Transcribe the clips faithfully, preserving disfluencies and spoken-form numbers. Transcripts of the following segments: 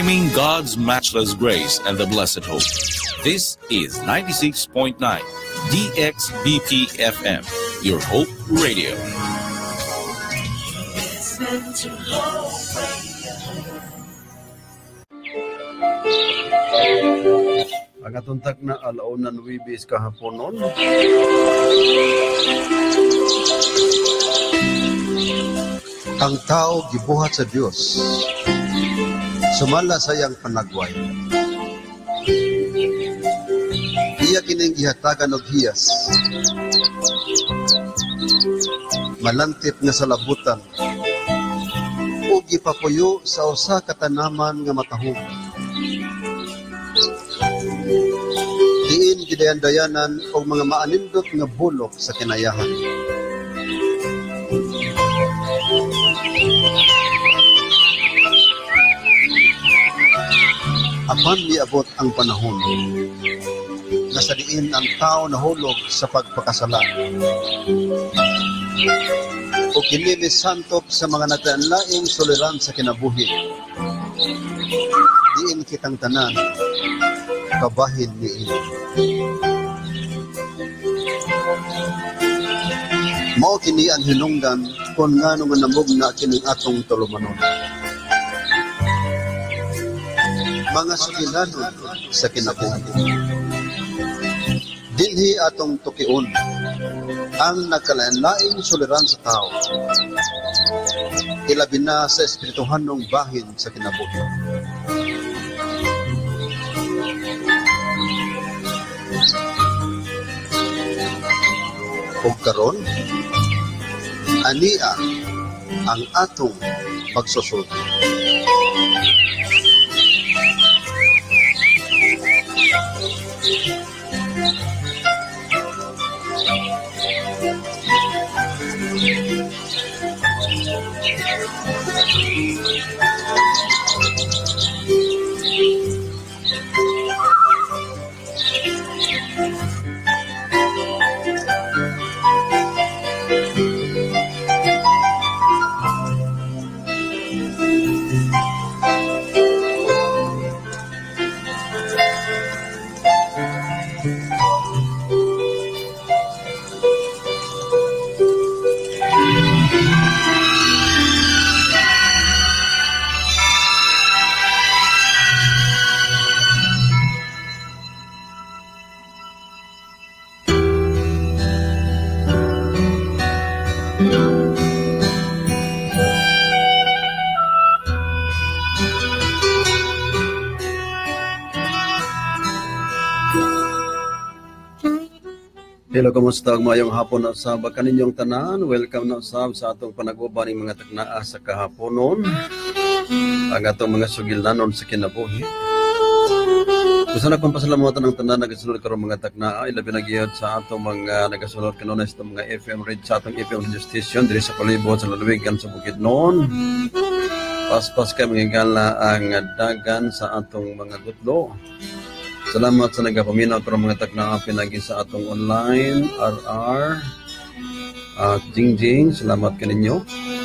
proclaiming God's matchless grace and the blessed hope. This is ninety-six point nine D X B P F M, your Hope Radio. Ang atuntak na alaunan wibis kahaponon. Ang tao gibuhat sa Dios. Sumala sayang panagway. Iya kining gihatagan og hiyas. Malantip nga salabutan. Ug gipapuyo sa usa ka tanaman nga matahog. Diin gidayan-dayanan og mga maanindot nga bulok sa kinayahan. Apan miabot ang panahon na sa diin ang tao nahulog sa pagpakasala. O kini misantop sa mga naglaing suliran sa kinabuhi. Diin kitang tanan kabahin niini. Mao kini ang hinungdan kung ngano nga namugna kining atong tulumanon. Mga sugilanon sa kinabuhi. Dinhi atong tukion ang nagkalain-laing suliran sa tao. Ilabi na sa espirituhanong bahin sa kinabuhi. Ug karon ania ang atong pagsusod. Hello, kumusta ang mayong hapon na usab kaninyong tanan? Welcome na usab sa atong panag-uban ng mga taknaa sa kahaponon. Ang atong mga sugilanon sa kinabuhi. Gusto na kong pasalamatan ng tanan nagasulod karong mga taknaa, ilabi na giyod sa atong mga nagasulod kanunay sa mga F M radio sa atong F M radio station diri sa palibot sa lalawigan sa Bukidnon. Paspas kay mga gala ang dagan sa atong mga gutlo. Salamat sa nagapaminaw karong mga taknaa pinagi sa atong online R R at uh, Jingjing. Salamat kaninyo.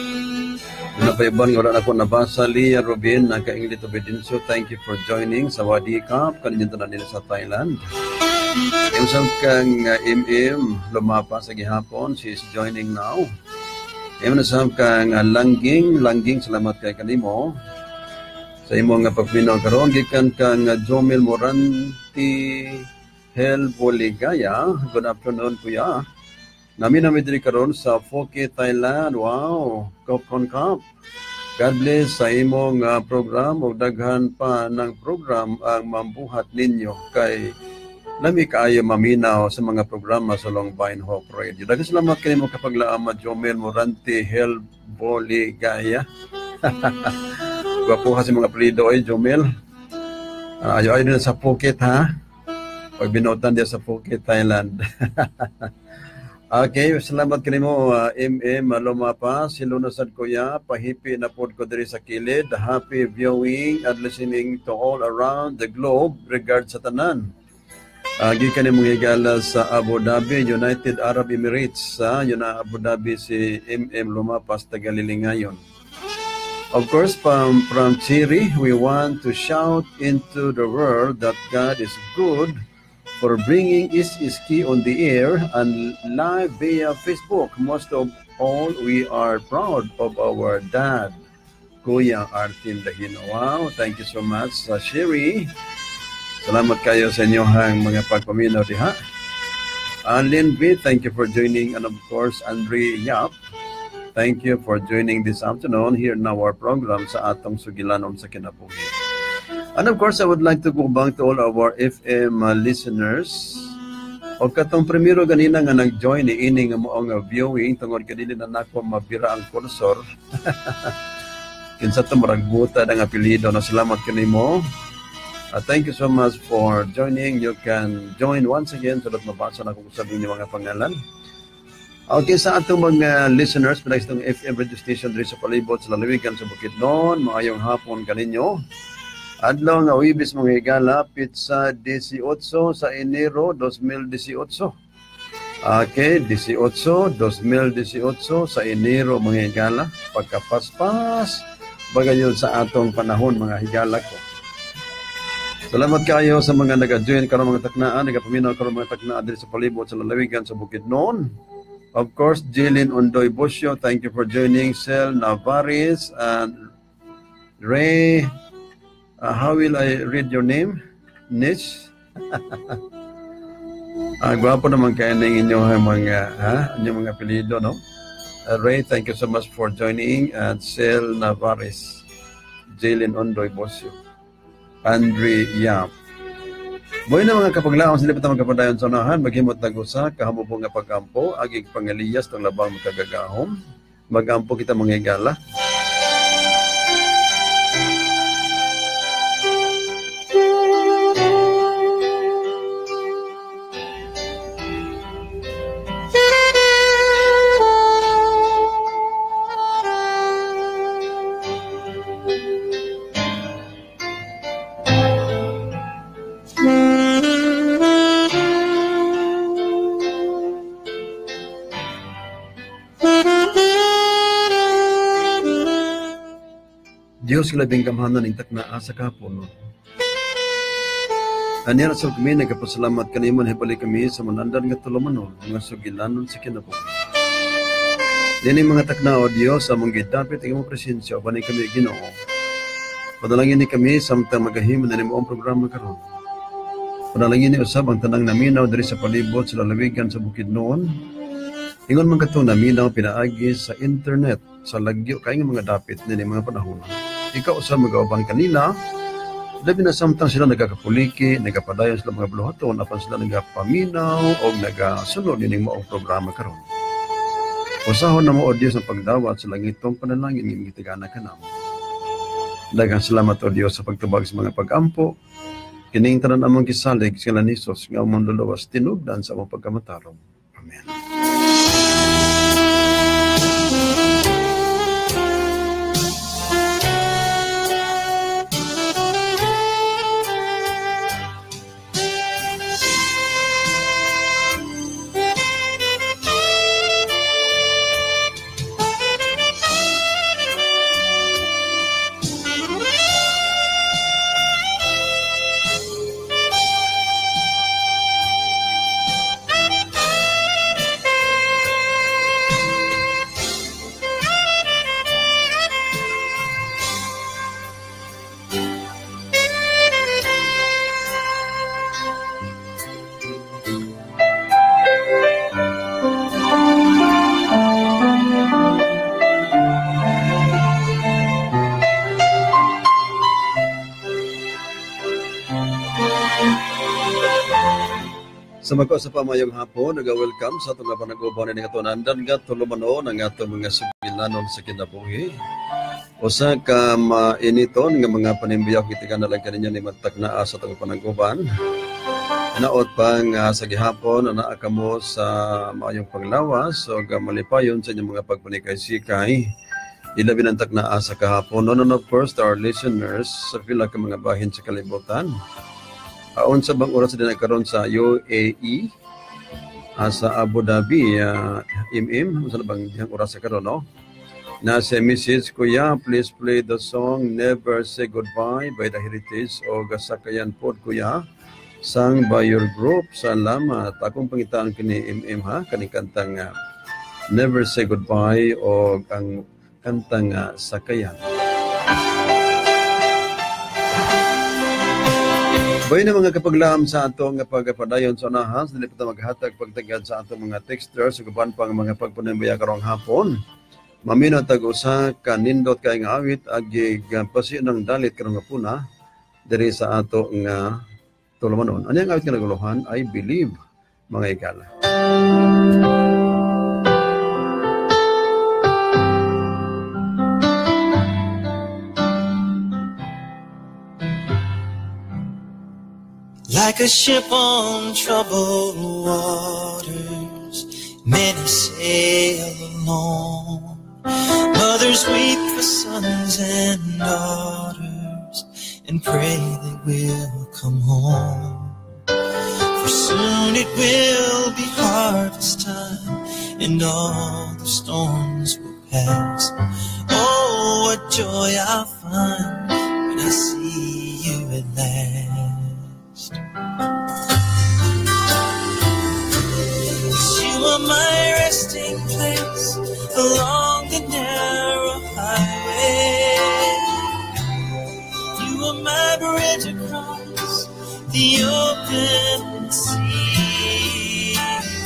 Napaiban nga wala na ko nabasa. Lia Rubin, naka-English obedienso. Thank you for joining sa Wadikap. Kaninyo tanan nila sa Thailand. Yung sa kang uh, M M lumapa sa gihapon. She is joining now. Yung sa kang uh, Langging. Langging, salamat kay kanimo. Sa imo nga pagpinaw karon gikan kang uh, Jomel Moranti Hel Boligaya. Good afternoon kuya. Nami nami diri karon sa Phuket, Thailand. Wow, kop kon kop. God bless sa imo nga program ug daghan pa ng program ang mambuhat ninyo kay nami kaayo maminaw sa mga programa sa Long Vine Hope Radio. Daghang salamat kanimo kapaglaam Jomel Moranti Hel Boligaya. Gwapo kasi mga apelido ay Jomel. Uh, Ayaw-ayaw din sa Phuket ha. Pag binutan din sa Phuket, Thailand. Okay, salamat kanimo uh, M M lumapa. Silo na sad kuya. Pahipi na pod ko diri sa kilid. Happy viewing and listening to all around the globe. Regard sa tanan. Uh, gikan ni mga higala sa Abu Dhabi, United Arab Emirates. Uh, yun na Abu Dhabi si M M lumapas taga Lilingayon. Of course, from, from Chiri, we want to shout into the world that God is good for bringing Is Is Key on the air and live via Facebook. Most of all, we are proud of our dad, Kuya Artin Dahino. Wow, thank you so much, uh, Chiri. Salamat kayo sa inyong mga pagpaminaw diha. Alin B, thank you for joining. And of course, Andre Yap, thank you for joining this afternoon here in our program sa atong sugilanon sa kinabuhi. And of course, I would like to go back to all our F M uh, listeners. O katong primero ganina nga nag-join ni ini nga moong uh, viewing tungod kadili na nako mabira ang cursor. Kinsa to murag buta ang apelyido na salamat kanimo. Uh, thank you so much for joining. You can join once again so that mabasa na kung sabihin niyo mga pangalan. Okay, sa atong mga listeners, pinag itong F M radio station dito sa palibot sa lalawigan sa Bukidnon, maayong hapon kaninyo. Adlaw nga Huwebes mga higala, pizza eighteen sa Enero twenty eighteen. Okay, eighteen, twenty eighteen sa Enero mga higala, pagkapaspas, bagayon sa atong panahon mga higala ko. Salamat kayo sa mga nag-join karong mga taknaan, nagapaminaw karong mga taknaan dito sa palibot sa lalawigan sa Bukidnon. Of course, Jillian Ondoy Bosio, thank you for joining. Sel Navares and Ray. Uh, how will I read your name? Nish? Ah, gwapo naman kayo ng inyong mga, ha? Inyong mga apelido, no? Uh, Ray, thank you so much for joining. And Sel Navares. Jillian Ondoy Bosio. Andre Yap. Buhay na mga kapaglaon, sila patang magkapadayon sa unahan, maghimot na gusa, kahamo po nga pagkampo, agig pangaliyas, ng labang magkagagahom, magampo kita mga higala. Diyos labing kamhanan ng taknaa sa kapon. Aniya sa kami, nagkapasalamat kanimo na hibalik kami sa manandan nga tulumanon, mga sugilanon sa kinabuhi. Dini mga taknao, Diyos, sa mong gidapit ang imong presensya, banay kami Ginoo. Padalangin ni kami samtang magahimo na nimo ang programa karon. Padalangin ni usab ang tanang naminaw diri sa palibot sa lalawigan sa Bukidnon. Ingon man katong naminaw pinaagi sa internet sa lagyo kay nga mga dapit nini mga panahon. Ikaw usab magaubang kanila, labi na samtang sila nagkakapuliki, nagkapadayon sila mga buluhaton, apan sila nagkapaminaw o nagasunod nining maong programa karon. Usahon na mo o Diyos ang pagdawat sa langitong panalangin ng gitigana ka namo. Daghang salamat o Diyos sa pagtubag sa mga pag-ampo, kining tanan among gisalig sila ni Jesus nga among luluwas tinugdan sa among pagkamatarong. Amen. Sa mga sa pamayong hapon, nag-welcome sa itong panag-ubaw na ngatunandan nga tulumanon ang atong mga sugilanon sa kinabuhi. Usa ka mainiton nga mga panimbiyaw kitigan na lang kaninyo ni mataknaa sa itong panag-uban. Naot pang uh, sa gihapon, naa ka mo sa maayong paglawas o so, malipayon sa inyong mga pagpanikay-sikay. Ilabi ng taknaa sa kahapon. No, no, no, first, our listeners sa pila ka mga bahin sa kalibutan. Aon sa bang oras din nagkaroon sa U A E, uh, sa Abu Dhabi, uh, im-im, sa bang dihang oras sa karon, no? Nasa message, Kuya, please play the song Never Say Goodbye by the Heritage o Gasakayan Pod, Kuya. Sang by your group. Salamat. Akong pangitaan kini M M ha, kaning kantang uh, Never Say Goodbye o ang kantang uh, Sakayan. Bay na mga kapaglaam sa atong pagpadayon sa unahas, dili pa maghatag pagtagad sa atong mga texters ug uban pang mga pagpanambaya karong hapon. Mamino tag usa ka nindot kay nga awit agi pasi ng dalit karong hapuna diri sa ato nga tulumanon. Ano ang awit nga naguluhan? I believe, mga igala. Like a ship on troubled waters, many sail alone. Mothers weep for sons and daughters and pray they will come home. For soon it will be harvest time and all the storms will pass. Oh, what joy I'll find when I see you at last. You are my resting place along the narrow highway. You are my bridge across the open sea.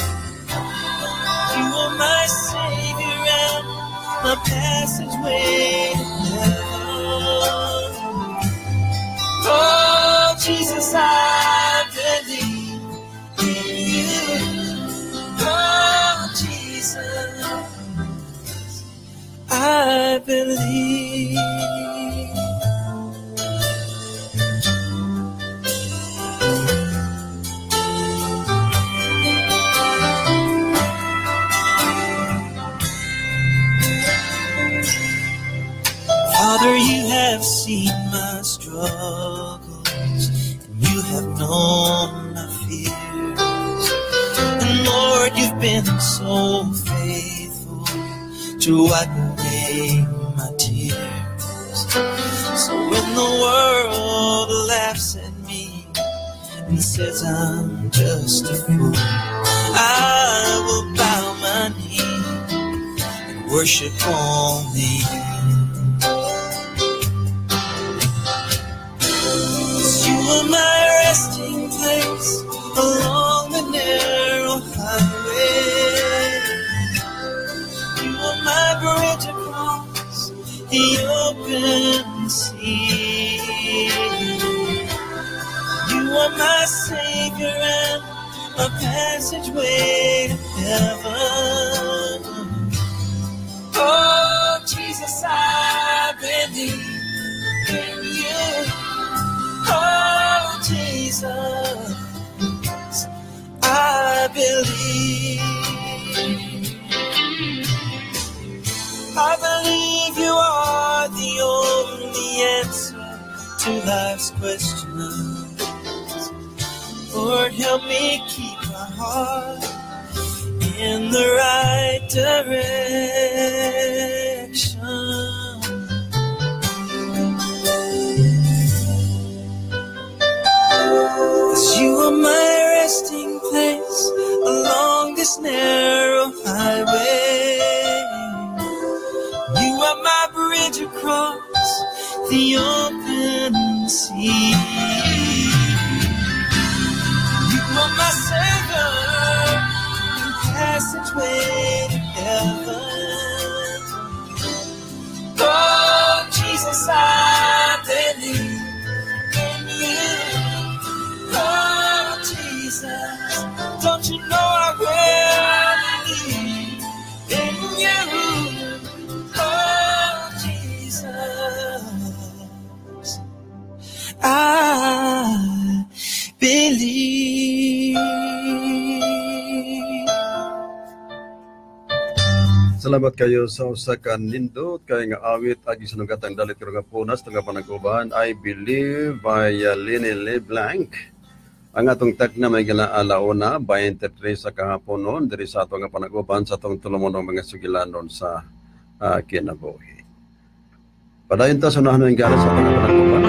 You are my Savior and my passageway to heaven. Oh, Jesus, I believe in you. Oh, Jesus, I believe. Father, you have seen my struggles, and you have known my fears. And Lord, you've been so faithful to wipe away my tears. So when the world laughs at me and says I'm just a fool, I will bow my knee and worship only you. You are my resting place along the narrow highway. You are my bridge across the open sea. You are my Savior and my passageway to heaven. Oh, Jesus, I believe in you. Oh, Jesus, I believe. I believe you are the only answer to life's questions. Lord, help me keep my heart in the right direction. You are my resting place along this narrow highway. You are my bridge across the open sea. You are my Savior and passageway to heaven. Oh, Jesus, I believe in you. Oh, Jesus, don't you know I really in you? Oh, Jesus, I believe. Salamat kayo sa usa ka nindot kay nga awit agi sanugatang dalit karong punas tungga panaguban. I believe by uh, Lini LeBlanc. Ang atong tagna may galaalauna twenty-three sa kahapon noon diri sa atong panaguban sa atong tulumonong mga sugilanon sa uh, kinabuhi. Padayon ta sunahan ng galas sa atong panagkuban.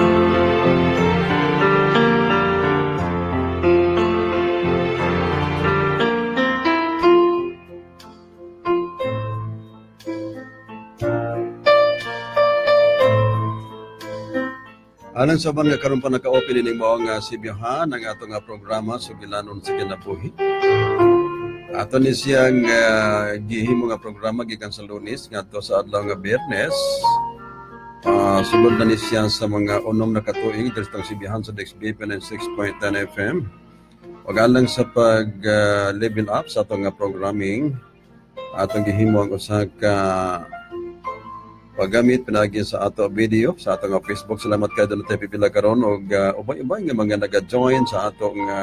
Alang sa man nga karon pa naka-open ini mo nga sibyahan ang ato nga programa Sugilanon sa Kinabuhi. Ato ni siyang uh, gihimo nga programa gikan sa Lunes ngadto sa adlaw nga Biyernes. Uh, sulod na ni siya sa mga unom na katuig diri sa sibyahan sa D X B P ninety-six point ten F M. Ug alang sa pag uh, level up sa ato nga programming, atong gihimo ang usa ka paggamit pinagi sa ato video sa ato nga Facebook. Salamat kay doon tayo pipila karon og uh, ubay-ubay nga mga naga-join sa ato nga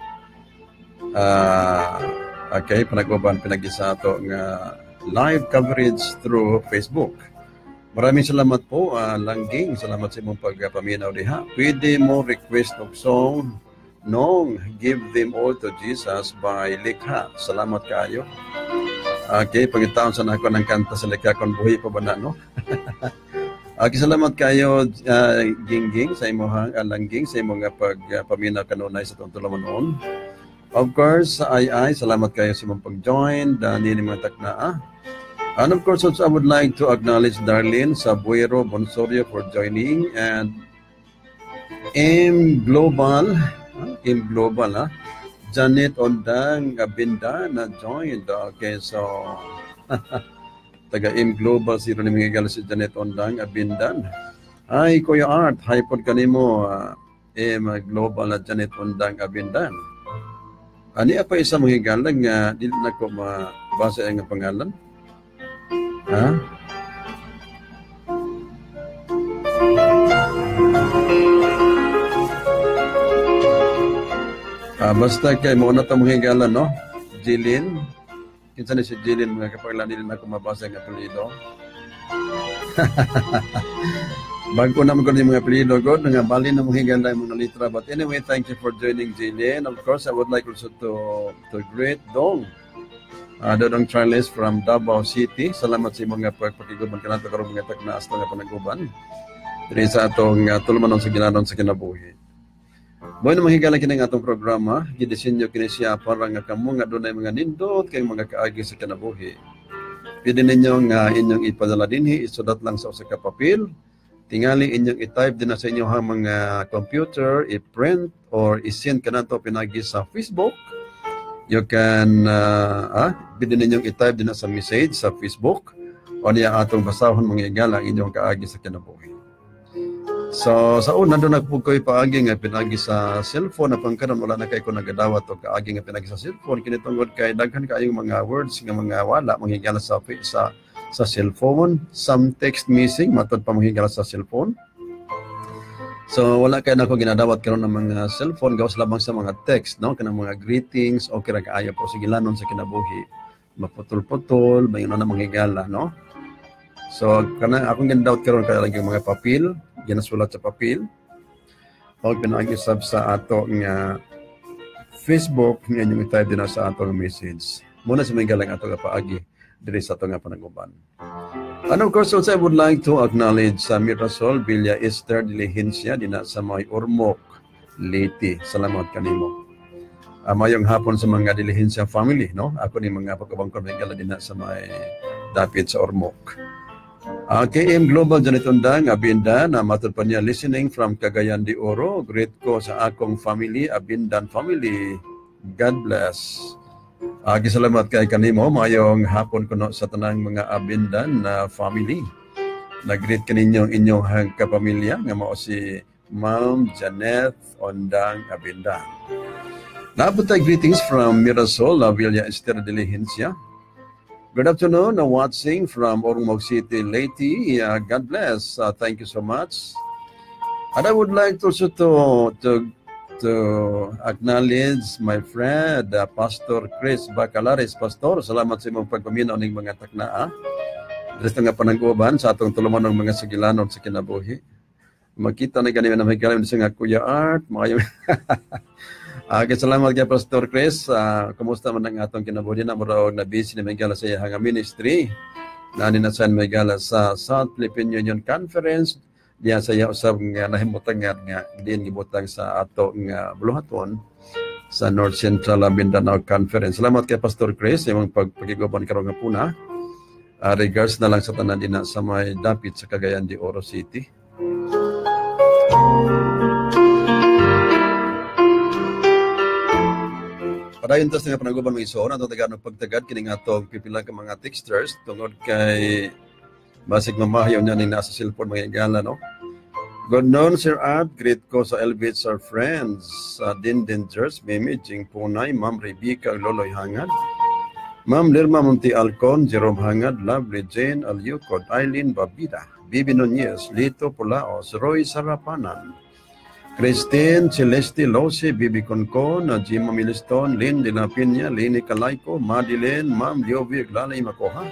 uh, okay panagbaban pinagi sa ato nga live coverage through Facebook. Maraming salamat po, uh, Langging. Salamat sa imong pagpaminaw diha. Pwede mo request og song nung Give Them All to Jesus by Likha. Salamat kaayo. Okay, pagitaon sa nako ng kanta sa Likha kon buhi pa ba na, no? Okay, salamat kayo, uh, Gingging, sa imong uh, Langging, sa imong pagpaminaw uh, kanunay sa tungtulaman noon. Of course, ay ay, salamat kayo sa imong pag-join, dani ni mga taknaa. And of course, also, I would like to acknowledge Darlene Sabuero Bonsorio for joining, and M Global, huh? M Global, ha? Janet Ondang Abinda na joined. Okay, so taga M Global zero ni mga gal si Janet Ondang Abindan. Ay, Kuya Art, hi pod kanimo uh, M Global na Janet Ondang Abindan. Ani apa isa mga galang nga dili na ko mabasa ang pangalan? Ha? Ah, basta kay mo na itong higalan, no? Jilin. Kinsa ni si Jilin, mga kapaglan, hindi na ako mabasa ang apelido. Bago naman ko yung mga apelido ko, nangabali na mong higalan yung mga litra. But anyway, thank you for joining Jilin. Of course, I would like also to, to greet Dong. Uh, Dodong Charles from Davao City. Salamat sa mga pagpakiguban ka nato karong mga taknaas na panaguban. Diri sa atong uh, tulumanon sa ginanon sa kinabuhi. Boy na mahigala kini nga atong programa, gidisenyo kini siya para nga kamo nga dunay mga nindot kay mga kaagi sa kinabuhi. Pwede ninyo nga inyong ipadala dinhi, isulat lang sa usa ka papel. Tingali inyong i-type din na sa inyong mga computer, i-print or i-send kanato pinagi sa Facebook. You can uh, ah, pwede ninyong i-type din na sa message sa Facebook o niya atong basahon mga igala ang inyong kaagi sa kinabuhi. So, sa una doon nagpukoy paagi nga pinagi sa cellphone na pangkaron wala na kay ko nagadawat o kaagi nga pinagi sa cellphone kini tungod kay daghan kaayong mga words nga mga wala manghigala sa sa sa cellphone, some text missing matod pa manghigala sa cellphone. So wala kay nako ginadawat karon ng mga cellphone gawas lamang sa mga text, no, kanang mga greetings o kira kaayo po sigilanon sa kinabuhi. Maputol-putol, mayon na manghigala, no? So kana akong ginadawat karon kay lagi mga papel ginasulat sa papel o pinag-isab sa ato nga Facebook nga inyong i-type din sa ato nga message. Muna sa may galang ato nga paagi diri sa ato nga panaguban. And of course, also I would like to acknowledge sa uh, Mirasol Villa Esther Diligencia dina sa may Ormoc, Leyte. Salamat kanimo. Uh, mayong hapon sa mga Diligencia family, no? Ako ni mga pagkabangkon may gala dina sa may dapit sa Ormoc. Uh, K M Global Janet Ondang Abindan na matod pa niya listening from Cagayan de Oro. Great ko sa akong family, Abindan family. God bless. Uh, Gisalamat kay kanimo mayong hapon kuno sa tanang mga Abindan na family. Nag-greet kaninyo inyong kapamilya nga mao si Ma'am Janet Ondang Abindan. Naabot tayo greetings from Mirasol, La Villa Esther Diligencia. Good afternoon, uh, watching from Ormoc City, Leyte. Uh, God bless. Uh, thank you so much. And I would like also to to to acknowledge my friend, uh, Pastor Chris Bacalares. Pastor, salamat sa imong pagpaminaw ning mga taknaa. Dito nga panangguban sa atong tuluman ng mga sigilanon sa kinabuhi. Makita na ganyan na may galing sa nga Kuya Art. Mga Okay, salamat kay Pastor Chris. Uh, kumusta man ang atong kinabuhi na mura na busy na may gala sa iyang ministry. Nani na San Miguel sa South Philippine Union Conference diya saya usab nga nahimutangan nga din gibutang sa ato nga buluhaton sa North Central Mindanao Conference. Salamat kay Pastor Chris imong pagpagiguban karon nga puna. Uh, regards na lang sa tanan din sa may dapit sa Cagayan de Oro City. Padayon tas nga panaguban mo iso na tagaan og pagtagad kini nga atong pipila ka mga texters tungod kay basig mamahayaw niya ning nasa cellphone mga igala no. Good noon, Sir Art. Greet ko sa L B H our friends sa uh, Dindingers, Mimi, Jing Punay, Ma'am Rebecca Loloy Hangad, Ma'am Lirma Munti Alcon, Jerome Hangad, Lovely Jane Alyukod, Eileen Babida, Bibi Nunez, Lito Pulaos, Roy Sarapanan, Christine Celeste Lose, Bibi Concon, Jima Miliston, Lynn De La Piña, Lini Kalayko, Madeleine, Ma'am Liovi Glalay Makoha,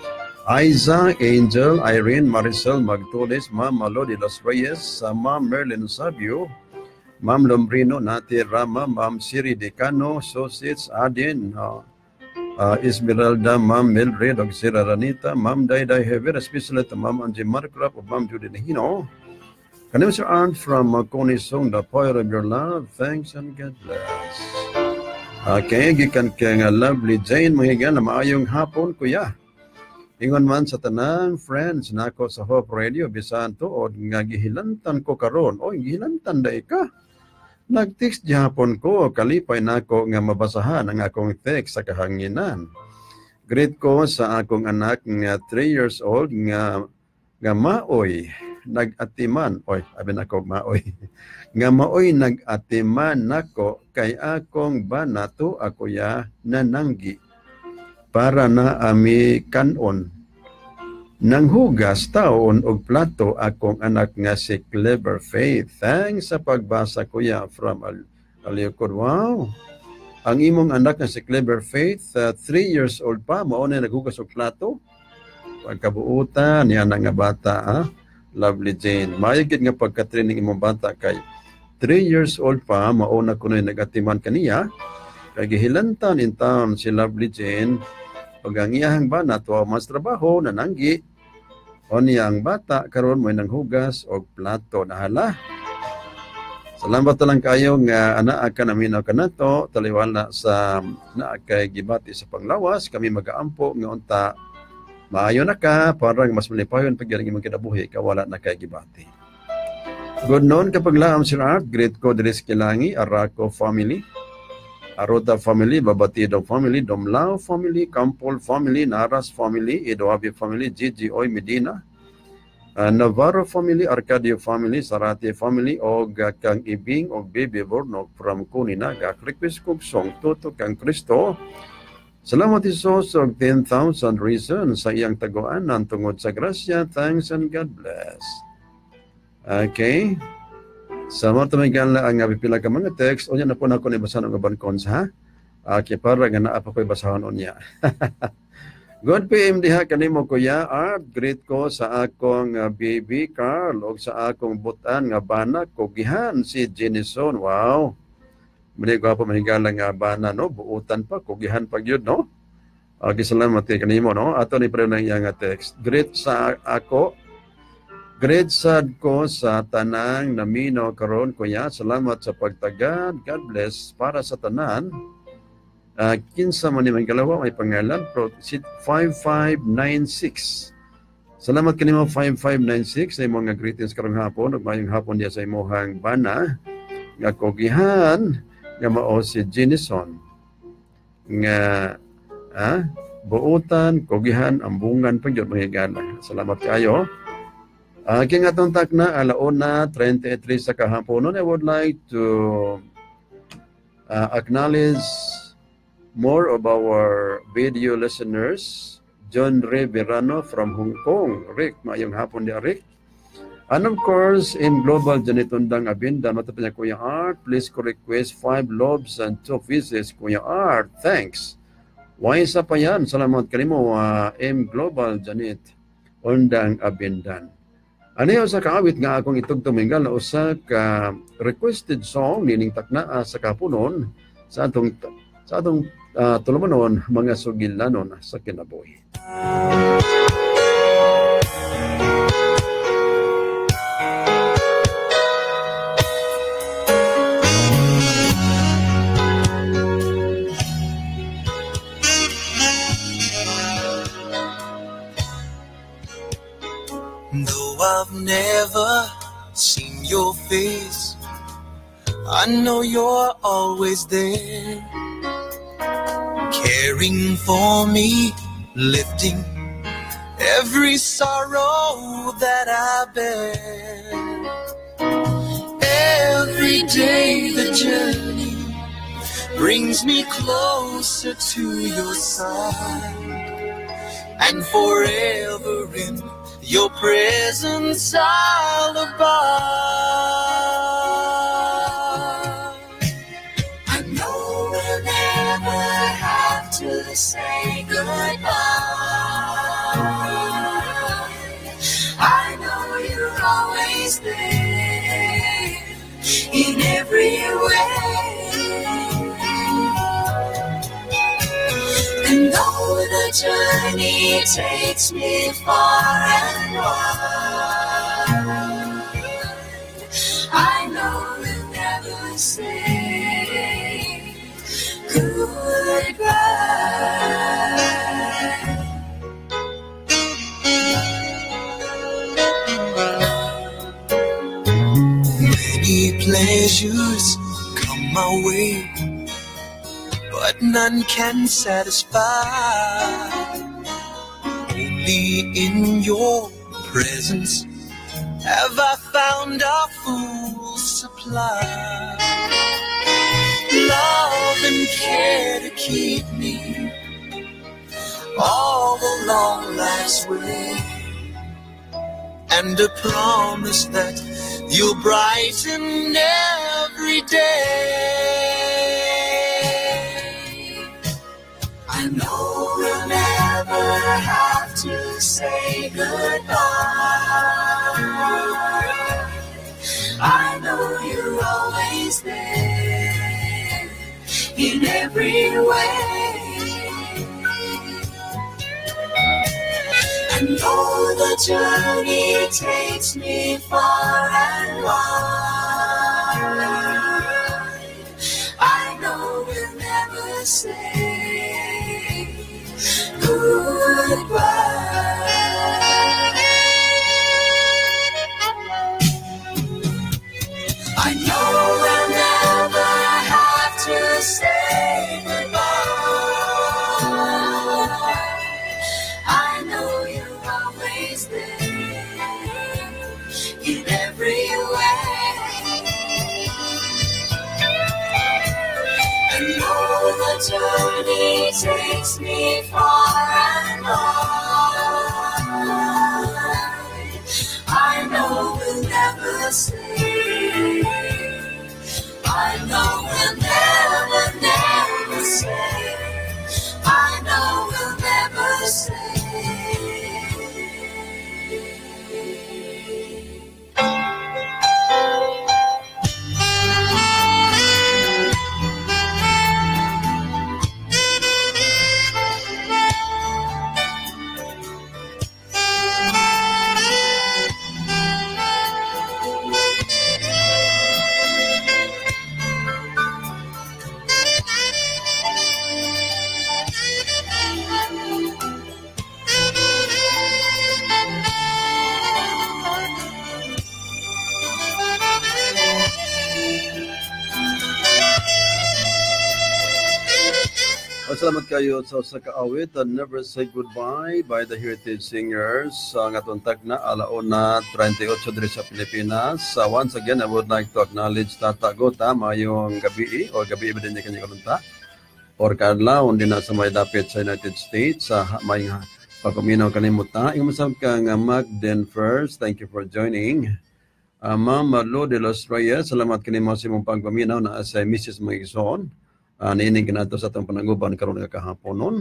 Aiza, Angel, Irene, Maricel Magtoles, Ma'am Malo de los Reyes, Ma'am Merlin Sabio, Ma'am Lombrino, Nati Rama, Ma'am Siri Decano, Sosits, Adin, uh, uh, Esmeralda, Ma'am Mildred, Oxira Ranita, Ma'am Dayday Heaven, especially to Ma'am Angie Markrap, Ma'am Judy Nahino. Kanim Sir Aunt from uh, Coney Song, The Power of Your Love, thanks and God bless. Okay, gikan kay nga Lovely Jane, mahigan na maayong hapon, kuya. Ingon man sa tanan, friends, nako sa Hope Radio, bisan tuod nga gihilantan ko karon. Oy, gihilantan day ka. Nag-text gihapon ko, kalipay nako nga mabasahan ang akong text sa kahanginan. Greet ko sa akong anak nga three years old nga nga maoy nag-atiman. Oy, abi nako maoy. Nga maoy nag-atiman nako kay akong banato ako ya nananggi. Para na ami kanon nang hugas taon og plato akong anak nga si Clever Faith. Thanks sa pagbasa kuya from Al Alyukod. Wow, ang imong anak nga si Clever Faith, uh, three years old pa, mao na naghugas og plato. Pagkabuutan niya nga bata, ha? Lovely Jane, mayagid nga pagka-training imong bata kay three years old pa, mao na kunoy nagatiman kaniya kay gihilantan in town si Lovely Jane. Pag ang iyahang bana tuwa mas trabaho, nananggi, o niyang bata, karon mo nang hugas o plato na hala. Salamat lang kayo nga anaa ka namin o kanato, taliwala sa naa kay gibati sa panglawas, kami mag-aampo nga unta, maayo na ka, parang mas malipayon pag yan imong kinabuhi, kawala na kay gibati. Good noon kapag laam Sir Art, great ko Dres Kilangi, Araco family, Arota family, Babatido family, Domlao family, Campol family, Naras family, Edoabi family, Gigi Oy Medina, uh, Navarro family, Arcadio family, Sarate family, o Kang Ibing o Baby Bornog from Kuninaga, request kong song Toto Kang Kristo. Salamat Isos og ten thousand reasons sa iyang taguanan tungod sa grasya. Thanks and God bless. Okay. Sa mga tumigal na ang pipila ka mga text, o yan na po na ako nibasahan ng abankons, ha? Okay, para nga naapa ko'y basahan o niya. Good P M diha kanimo kuya Art, greet ko sa akong uh, baby Carl o sa akong butan nga bana, kugihan si Jenison. Wow! Muli ko po mahigala nga bana, no? Buutan pa, kugihan pag yun, no? Okay, salamat kanimo, no? Ato ni pre na iyang text. Greet sa ako, great sad ko sa tanang namino karon kuya. Salamat sa pagtagad. God bless para sa tanan. Uh, kinsa man ni kalawa may pangalan five five nine six. Salamat kanimo five five nine six sa imong greetings karong hapon ug mayong hapon diya sa imong bana nga kogihan nga mao si Jenison nga ah, buutan kogihan ambungan pagyud mahigala. Salamat kayo. Uh, King atong takna, alauna, thirty-three sa kahaponon, I would like to uh, acknowledge more of our video listeners. John Ray Verano from Hong Kong. Rick, mayong hapon niya, Rick. And of course, in Global Janitundang Abinda, matapos niya Kuya Art, please request five lobes and two fishes, Kuya Art. Thanks. Why isa pa yan? Salamat kanimo, uh, M Global Janit Undang Abindan. Ano yung sa kaawit nga akong itugtumingal na usa ka requested song nining taknaa sa kapunon sa atong sa atong uh, tulumanon mga sugilanon sa kinabuhi. Though I've never seen your face, I know you're always there, caring for me, lifting every sorrow that I bear. Every day the journey brings me closer to your side, and forever in your presence I'll abide. I know we'll never have to say goodbye. I know you're always there in every way. And though the journey takes me far and wide, I know we'll never say goodbye. Many pleasures come my way, but none can satisfy. Only in your presence have I found a full supply. Love and care to keep me all along life's way, and a promise that you'll brighten every day. I know we'll never have to say goodbye. I know you're always there in every way. And though the journey takes me far and wide, I know we'll never say goodbye. I know we'll never have to say goodbye. I know you're always there in every way. And though the journey takes me far and wide, I know we'll never say, I know we'll never, never say, I know we'll never say. Salamat kayo sa sa kaawit and Never Say Goodbye by the Heritage Singers sa uh, atong tagna alauna thirty-eight diri sa Pilipinas. Uh, once again, I would like to acknowledge Tata Gota mayong gabi o gabi ba din kanya kalunta or kadlaw din na sa may dapit sa United States sa uh, may pagpaminaw kanimuta. Ing masab ka nga Magden first. Thank you for joining. Uh, Ma'am Marlo de los Reyes, salamat kanimo sa imong pagpaminaw na sa Missus Maison. Uh, niining kinato sa itong pananguban karon nga kahapon nun.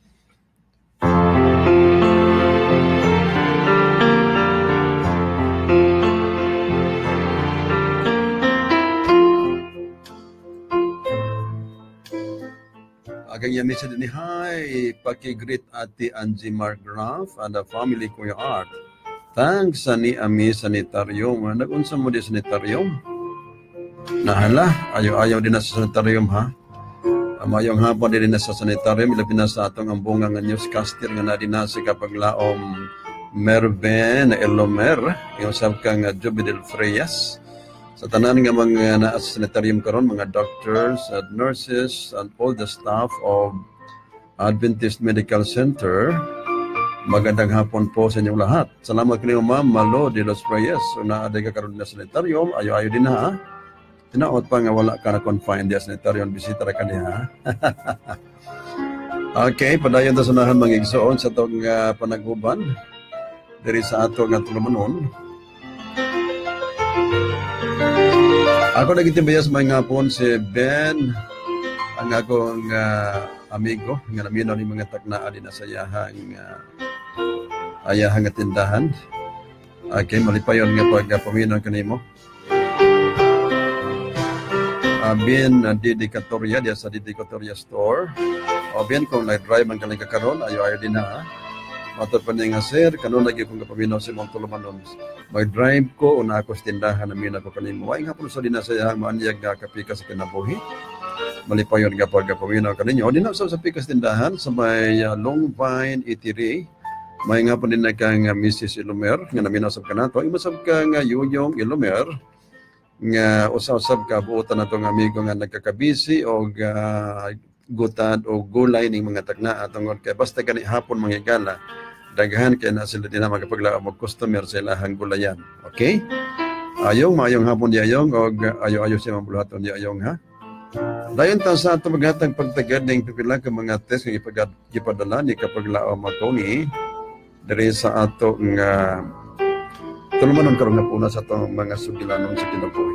Agang yami sa din, hi, paki-greet Ate Angie Margraf and the family Kuya Art. Thanks sa ni Ami Sanitarium. Nag-unsa mo di Sanitarium? Nahala, ayaw-ayaw din na sa Sanitarium ha. Mayong hapon din na sa sanitarium, ilapin na sa atong ang bunga nga newscaster nga na din na sa kapaglaom Merven Elomer, yung usab kang uh, Jubilil Freyas. Sa tanan nga mga naa sa sanitarium karon, mga doctors and nurses and all the staff of Adventist Medical Center, magandang hapon po sa inyong lahat. Salamat kayo Ma'am Malo de los Reyes. So naaday ka karon na sanitarium, ayo-ayo din ha. Tinaot pa nga wala ka na confined di sanitarium, bisita ra kaniya. Okay, padayon ta sunahan mga igsoon sa tong uh, panaguban diri sa ato nga tulumanon. Ako nagitibayas may ngapon si Ben, ang akong uh, amigo, nga naminaw ni mga taknaan din sa yahang uh, ayahang tindahan. Okay, malipayon nga pag uh, paminaw kanimo. Uh, Ben uh, Dedicatoria, diya sa Dedicatoria Store. O Ben, kung nag-drive ang kaling kakaroon, ayo-ayo din na. Matod pa niya nga, sir, kanon lagi kong kapaminaw si Mount Tulumanon. Mag-drive ko, una ako sa tindahan na mina ko kanimo. Ay nga po sa dinasayang maanyag nga kapika sa kinabuhi. Malipayon nga pag kapaminaw kaninyo. O dinasay sa pikas tindahan sa may uh, Long Vine Eatery. May nga po din na kang uh, Missus Ilomer, nga naminasab ka na to. Imasab ka nga Yuyong Ilomer, nga usaw-usab ka buotan na itong amigo nga nagkakabisi o uh, gutad o gulay ning mga tagna atong kay basta kani hapon mga gala. Daghan kay na sila din na magapaglaom og customer sa ilahang gulayan. Okay? Ayong maayong hapon di ayong og ayo-ayo si mambulaton di ayong ha. Dayon ta sa ato maghatag pagtagad ning pipila ka mga test nga ipagad gipadala ni kapaglaom ako ni diri sa ato nga tulumanon karon na puna sa atong mga sugilanon sa kinabuhi.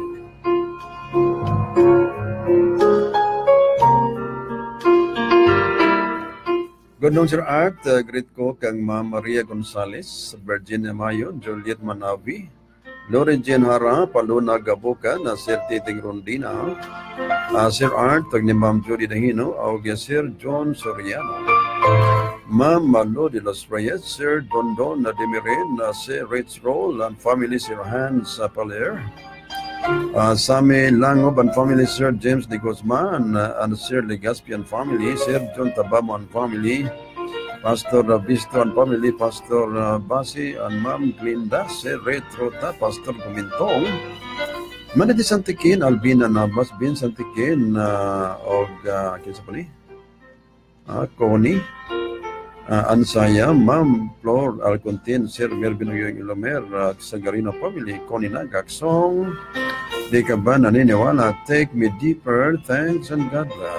Gandong Sir Art, uh, greet ko kang Ma'am Maria Gonzales, Virginia Mayon, Juliet Manavi, Lori Jean Hara, Paluna Gabuka, na Sir Titing Rondina, uh, Sir Art, tag ni Ma'am Judy Dahino, o Sir John Soriano, Ma'am Malo de los Reyes, Sir Dondon na Demirin, na Sir Rich Roll, and family Sir Hans uh, Paler, Uh, Sami Langob and family, Sir James de Guzman uh, and Sir Legaspian family, Sir John Tabamo and family, Pastor Ravisto and family, Pastor uh, Basi and Ma'am Glinda, Sir Retrota, Pastor Gumintong, Manati Santikin, Albina Nabas, Bin Santikin, uh, og uh, kinsa pali? Uh, Connie, uh, Ansaya, Ma'am Flor Alcontin, Sir Melvin Oyoing Ilomer, uh, Sagarino family, Connie Nagaksong, di ka ba naniniwala? Take me deeper. Thanks and God bless.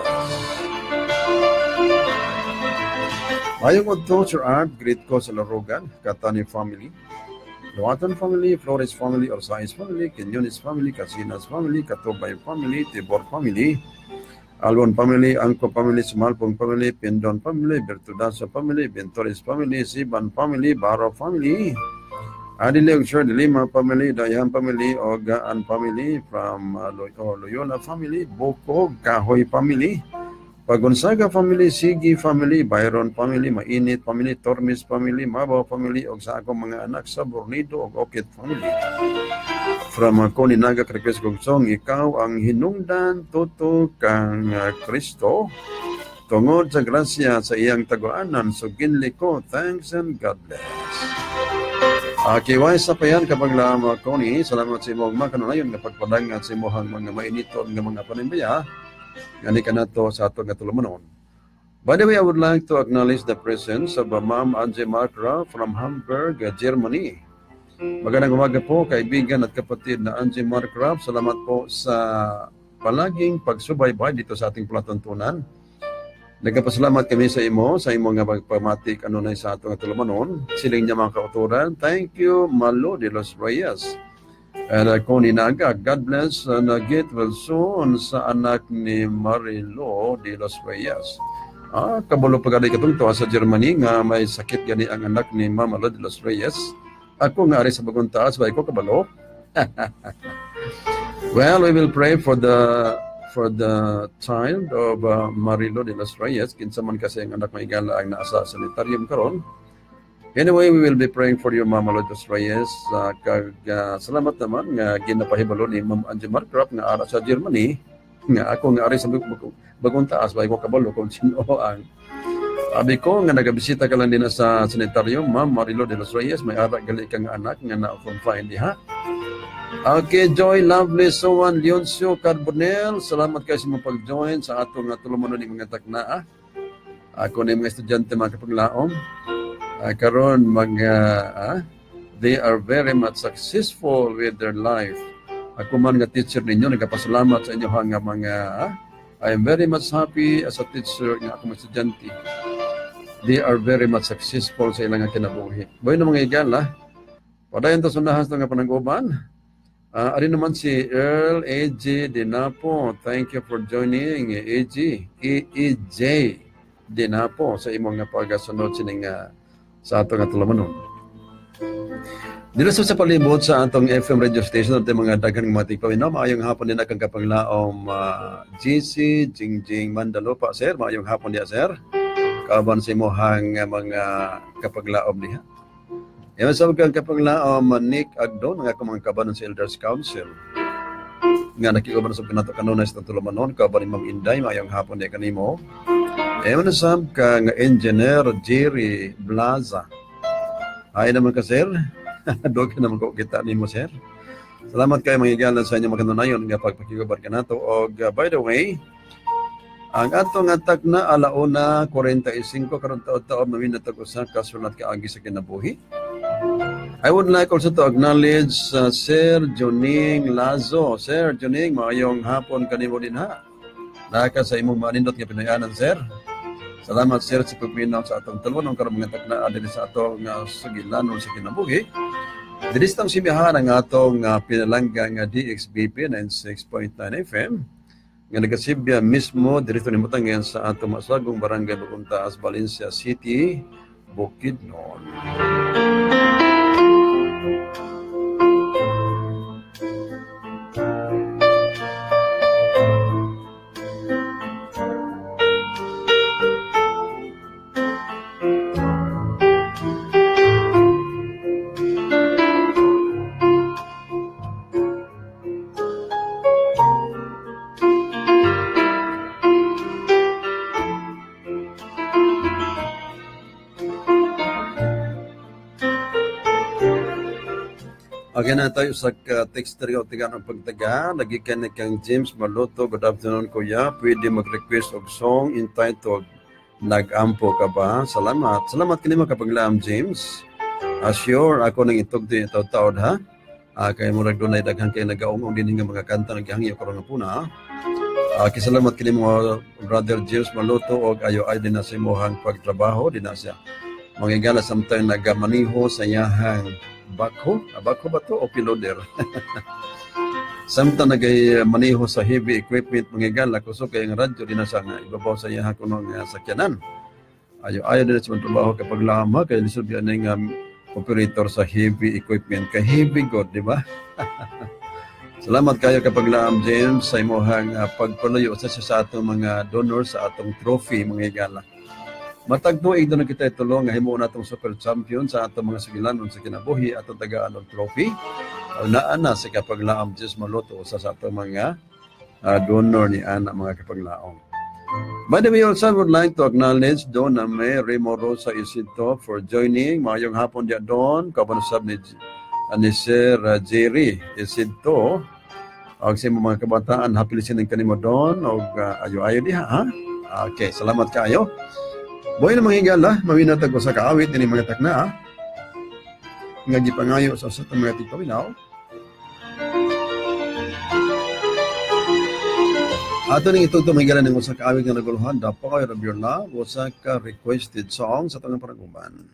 Mayong udto, Sir Art, greet ko sa Larugan, Katani family, Luatan family, Flores family, Orsais family, Quinones family, Casinas family, Catubay family, Tibor family, Albon family, Angko family, Sumalpong family, Pindon family, Bertudasa family, Bentores family, Siban family, Baro family, Adile Sir Lima family, Dayan family, Ogaan family, from uh, Loyola family, Boko, Kahoy family, Pagonsaga family, Sigi family, Byron family, Mainit family, Tormis family, Mabaw family, og sa akong mga anak sa Bornido, og Okit family. From uh, Koninaga, Krikes Gogsong, ikaw ang hinungdan, tuto kang uh, Kristo, tungod sa grasya sa iyang taguanan, so ginli ko, thanks and God bless. Okay, why sa pa yan kapag lang ako ni, salamat sa imong makanunayon nga pagpadangan sa imong mga mainiton nga mga panimbaya, gani ka na to sa atong katulumanon. By the way, I would like to acknowledge the presence of uh, Ma'am Angie Markra from Hamburg, uh, Germany. Magandang umaga po, kaibigan at kapatid na Angie Markra. Salamat po sa palaging pagsubaybay dito sa ating palatuntunan. Nagpasalamat kami sa imo, sa imo nga pagpamatik ano na sa atong tulumanon. Siling niya mga kauturan. Thank you, Malo de los Reyes. And uh, Connie Naga, God bless and uh, get well soon sa anak ni Marilo de los Reyes. Ah, kabalo pagadi katong to sa Germany nga may sakit gani ang anak ni Mama Lo de los Reyes. Ako nga ari sa bagong taas, ba ko kabalo? Well, we will pray for the for the child of uh, Marilo de los Reyes, kinsa man kasi ang anak maigala ang naasa sa sanitarium karon. Anyway, we will be praying for you, Mama Lo de los Reyes. Uh, kag, uh, salamat naman nga ginapahibalo ni Ma'am Angie Markrap nga ara sa Germany. Nga ako nga ari sa bagong, bagong taas, ba ko kabalo kung sino ang Sabi ko, nga nagabisita ka lang din sa sanitarium, Ma'am Marilo de los Reyes, may arak gali ka nga anak, nga na-confine diha. Okay, Joy, Lovely, Sowan, Leoncio, Carbonel, salamat kayo sa mga pag-join sa atong uh, tulumanon ng mga taknaa. Ako na mga estudyante mga kapaglaom. Uh, karon mag, uh, uh, they are very much successful with their life. Ako man nga teacher ninyo, nagpasalamat sa inyo nga mga, uh, I am very much happy as a teacher nga ako mga estudyante. They are very much successful sa ilang kinabuhi. Boy na mga igala, padayon to sunahas nga panag-uban. Uh, ari naman si Earl A J Dinapo. Thank you for joining, A J. E J Dinapo sa imong nga pagasunod sining uh, sa atong atulamanon. Dito sa palibot sa atong F M radio station at mga daghang mga tigpawin, maayong hapon din akong kapanglaom uh, G C Jingjing Mandalopa, sir. Maayong hapon dia, sir. Kaban sa imohang uh, mga kapaglaom niya. Yan sa mga kapaglaom uh, Nick Agdon, nga akong mga kabanon sa Elders Council. Nga nakiuban sa pinato kanunay sa tulumanon, kaban ni Ma'am Inday, maayong hapon dia kanimo. Ewan na sab ka nga Engineer Jerry Blaza. Ay naman ka, sir. Doon ka naman ko kita ni mo, sir. Salamat kayo mga igalan sa inyong magkandunayon nga pagpakigubar ka nato. O uh, by the way, ang atong atak na alauna forty-five karon taon-taon na winatag usa ka sulat kaagi sa kinabuhi. I would like also to acknowledge uh, Sir Joning Lazo. Sir Joning, maayong hapon kanimo din ha. Naka sa imong manindot nga pinayanan, sir. Salamat, sir, sa pagpinaw sa atong talon ng karong mga takna adili sa atong uh, sugilanon sa kinabuhi. Diristang simihan ang atong uh, pinalangga nga D X B P ninety-six point nine F M nga nagasibya mismo dirito ni Mutangan sa atong masagong barangay Baguntaas, Valencia City, Bukidnon. Okay na tayo sa uh, texter o tigan ng pagtaga. Nagikan kang James Maluto. Good afternoon, kuya. Pwede mag-request og song entitled Nag-ampo ka ba? Salamat. Salamat kanimo kapaglaam, James. Uh, sure, ako nang itog din itaw-taod ha. Uh, kaya murag doon ay daghan kayo nag-aungong din nga mga kanta nag-hangyo karon nga puna. Uh, kisalamat kanimo brother James Maluto og ayo ay din na sa imuhang pagtrabaho din na siya. Mga igala samtang nagamaniho sa iyahang bakho, bakho ba to o piloder? Samtang nagay maniho sa heavy equipment mga igala kuso kay ang radyo din na sa nga ibabaw sa iyahang kunong uh, sakyanan. Ayo ayo din sa trabaho kapag lama kay lisod yan ng um, operator sa heavy equipment kay heavy god, di ba? Salamat kayo kapag laam, James, sa imuhang uh, pagpaluyo sa sa atong mga donors sa atong trophy mga igala. Matagtuig doon na kita itulong nga himo natong super champion sa atong mga sigilanon sa kinabuhi atong tagaan og trophy. Uh, naana sa kapaglaom James Maluto sa sa atong mga uh, donor ni ana mga kapaglaom. By the way, also would like to acknowledge Don Ame Remo Rosa Isidro for joining. Mayong hapon dia Don, kabanusab ni ni Sir uh, Jerry Isidro. Og sa mga kabataan, happy listening kanimo Don og uh, ayo-ayo diha ha. Okay, salamat kaayo. Boy na mga higala, mawinatag ko sa kaawit ni mga takna, nga gipangayo sa sa mga tigpawinaw. Ato ning itugtong mga higala ng usa ka awit nga naguluhan, The Power of Your Love, usa ka requested song sa tanang paraguban.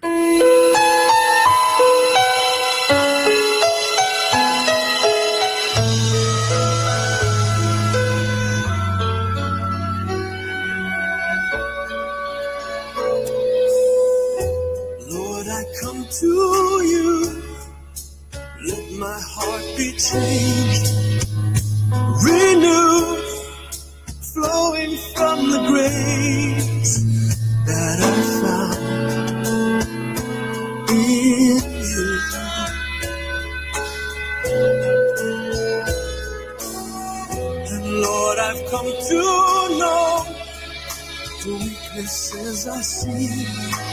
Come to you, let my heart be changed, renewed, flowing from the grace that I found in you. And Lord, I've come to know the weaknesses I see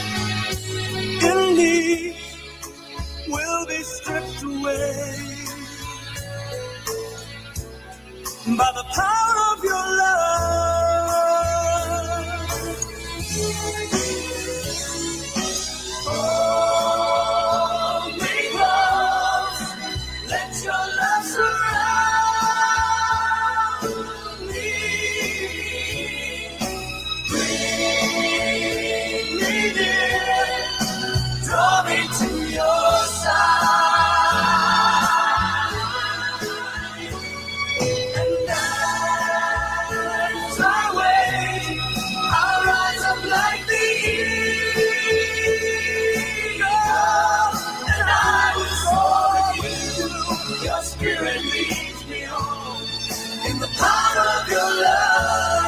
in me will be stripped away by the power of your love. Hold me close, let your love surround me. Bring me near, draw me to your side. And as I wait, I'll rise up like the eagle, and I will soar with you. Your spirit leads me on in the power of your love.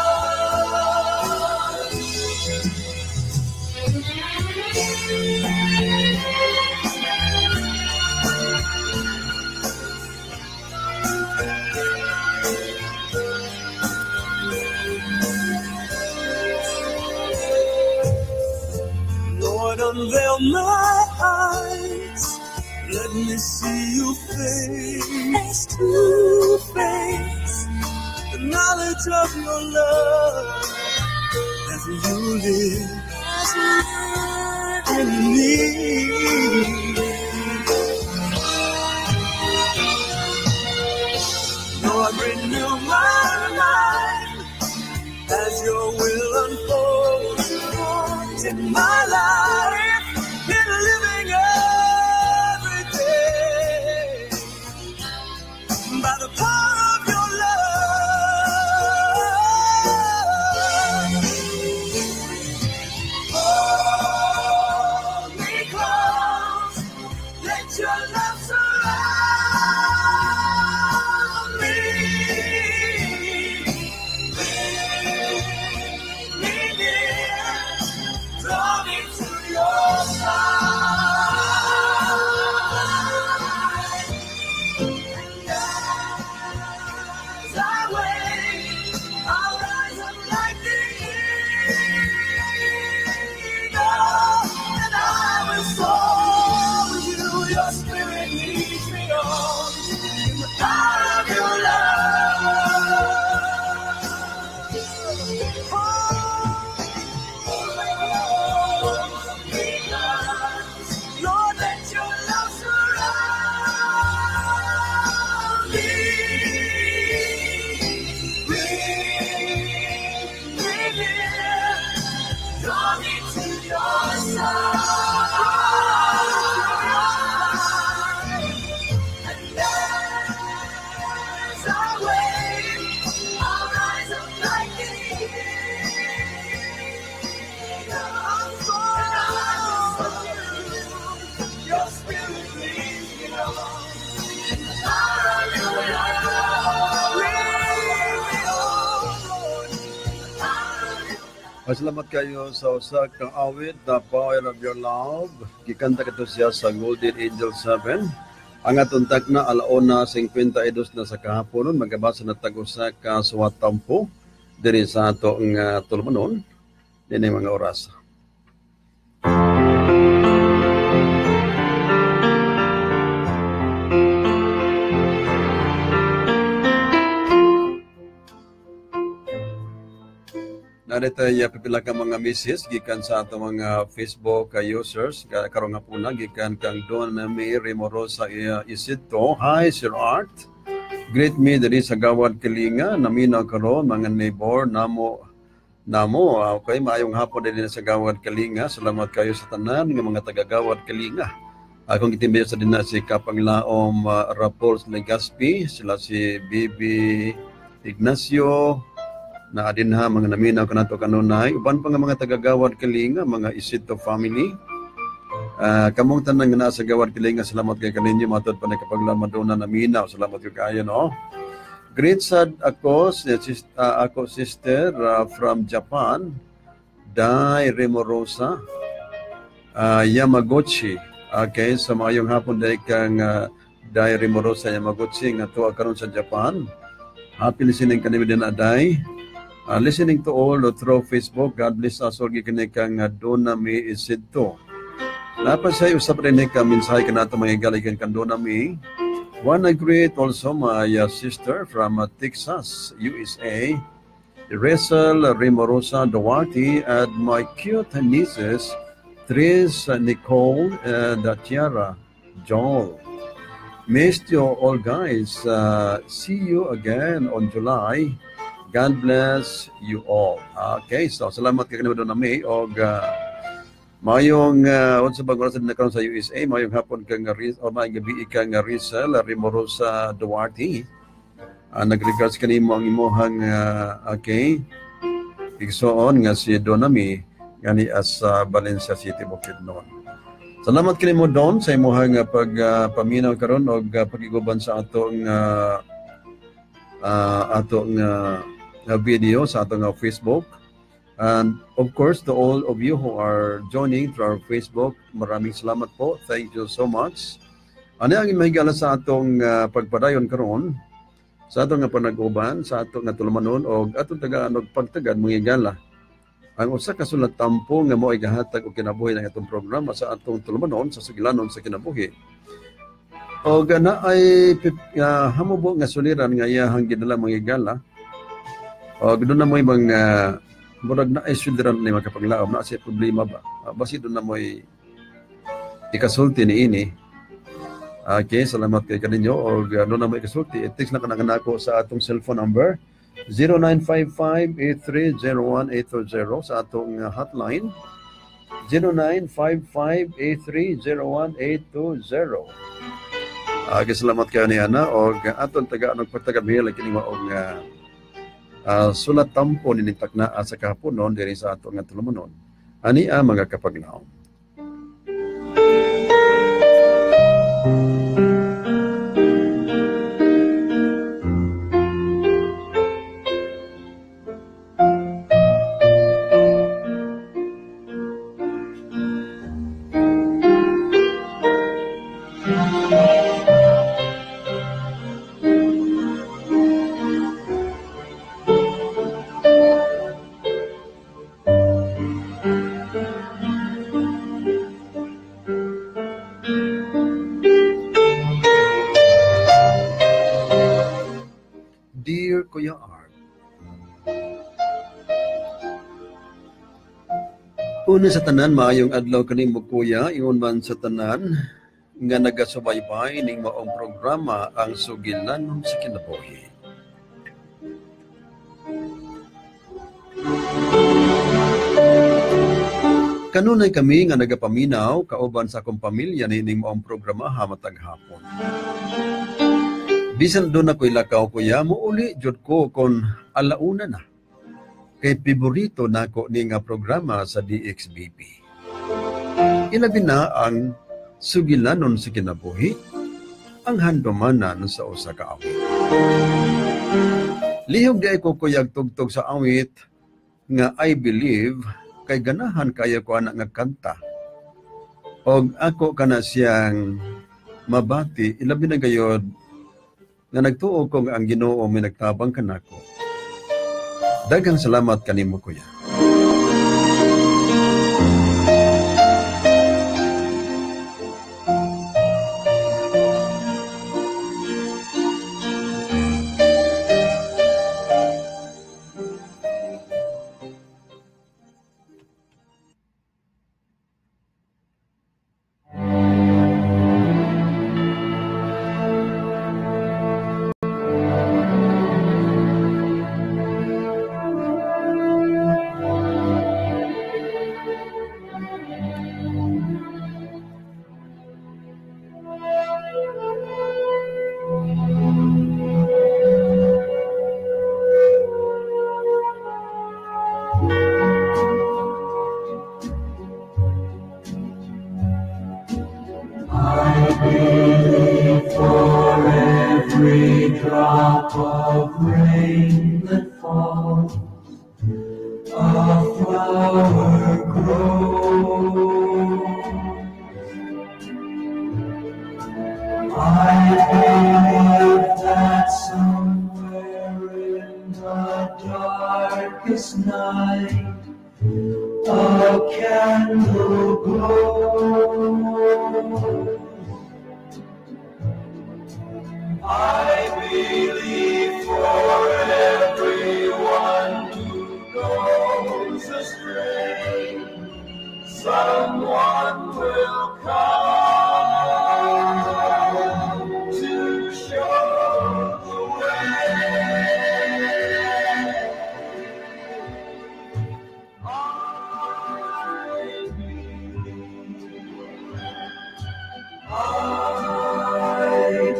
Lord, unveil my eyes, let me see you face to face, the knowledge of your love as you live in me. Lord, renew my mind as your will unfolds in my life, in living every day by the power of your love. Hold me close, let your love surround me. Bring me near, draw me to your side. And as I wait, I'll rise up like the eagle, and I will soar with you. Your spirit leads me on in the power of your love. Oh, Lord, let your love surround me. Bring me near, draw me to your side. And as I wait, I'll rise up like the eagle. I'm soaring. Your spirit leads me on. Hallelujah. Lead me on, Lord. Hallelujah. Pasalamat kayo sa usa ka awit, The Power of Your Love. Gikanta kato siya sa Golden Angel seven. Ang atong tagna alauna fifty-two na sa kahaponon, magabasa na tag-usa ka suwatampo diri sa atong uh, tulumanon dinhi mga oras. Narito ya pipila ka mga misis gikan sa ato mga Facebook uh, users karon nga puna gikan kang Don Mami Remorosa uh, Isidro. Hi Sir Art, greet me diri sa Gawad Kalinga, naminaw karon mga neighbor namo namo. Uh, okay, maayong hapon din sa Gawad Kalinga. Salamat kayo sa tanan nga mga taga Gawad Kalinga. Akong gitimbayo sa dinna si Kapanglaom uh, Rapols Legaspi, sila si Bibi Ignacio na adin ha mga naminaw kanato kanunay, uban pa nga mga taga-Gawad Kalinga, mga Isidro family. Uh, kamong tanan nga naa sa Gawad Kalinga, salamat kay kaninyo matod pa na kapaglan maduna naminaw. Salamat kay kayo no. Great sad ako, uh, ako sister uh, from Japan, Dai Remorosa uh, Yamaguchi. Okay, so maayong hapon dahil kang uh, Dai Remorosa Yamaguchi nga tuwa karon sa Japan. Happy listening kanimi din aday. Uh, listening to all through Facebook, God bless us all gikan kang uh, Dona May Isidto. Dapat sa usap rin ka mensahe ka nato mga galikan kang Dona May. Wanna greet also my uh, sister from uh, Texas, U S A, Resel Rimorosa Duarte, and my cute nieces, Tris, uh, Nicole, and uh, Tiara Joel. Missed you all guys. Uh, see you again on July. God bless you all. Okay, so salamat kay kanimo Dona May og uh, mayong uh, unsa bang oras na karon sa U S A, mayong hapon kang Riz o mayong gabi kang Rizal Rimorosa Duarte. Uh, nag-regards kanimo ang imuhang uh, okay. Igsoon nga si Dona May ngani as uh, Valencia City, Bukidnon. Salamat kanimo Don sa imuhang uh, pag uh, paminaw karon og uh, pagiguban sa atong uh, uh, atong uh, Uh, video sa atong uh, Facebook. And of course, to all of you who are joining through our Facebook, maraming salamat po. Thank you so much. Ano ang mahigala sa atong uh, pagpadayon karon, sa atong nga panag-uban, sa atong nga tulumanon, o atong tagaan og pagtagad mga higala. Ang usa ka sulat tampo nga mo ay gahatag og kinabuhi ng atong programa sa atong tulumanon, sa sugilanon sa kinabuhi. O gana ay uh, hamubo nga suliran nga iyahang ginala mga higala. O doon na mo yung mga murag na ay suliran ni makapaglaom na siya problema ba. Uh, basi doon na mo ikasulti ni ini. Okay, salamat kay kaninyo. O doon na mo ikasulti. I-text na ka na kanako sa atong cellphone number zero nine five five eight three zero one eight two zero sa atong hotline zero nine five five eight three zero one eight two zero. Okay, salamat kayo ni Ana. O atong taga anong pagtagabihil ay kiniwa og uh, Uh, sulat tampo ninitak na sa kahaponon diri sa ato nga tulumanon. Ani a mga kapaglaom. Una sa tanan, maayong adlaw kanimo kuya, ingon man sa tanan nga nagasubaybay ning maong programa ang sugilanon sa kinabuhi. Kanunay kami nga nagapaminaw kauban sa akong pamilya ning maong programa hamatag hapon. Bisan doon ako'y lakaw kuya, muuli jud ko kon alauna na. Kay piborito nako ni nga programa sa D X B P. Ilabi na ang sugilanon sa kinabuhi, ang handumanan sa usa ka awit. Lihog di ko kuyag tugtog sa awit nga I believe kay ganahan kaya ko anak nga kanta. Og ako kana siyang mabati, ilabi na gayod nga nagtuo ko nga ang Ginoo may nagtabang kanako. Daghang salamat kanimo kuya. Somewhere in the dark I believe for everyone who goes astray, someone will come to show the way. I believe, I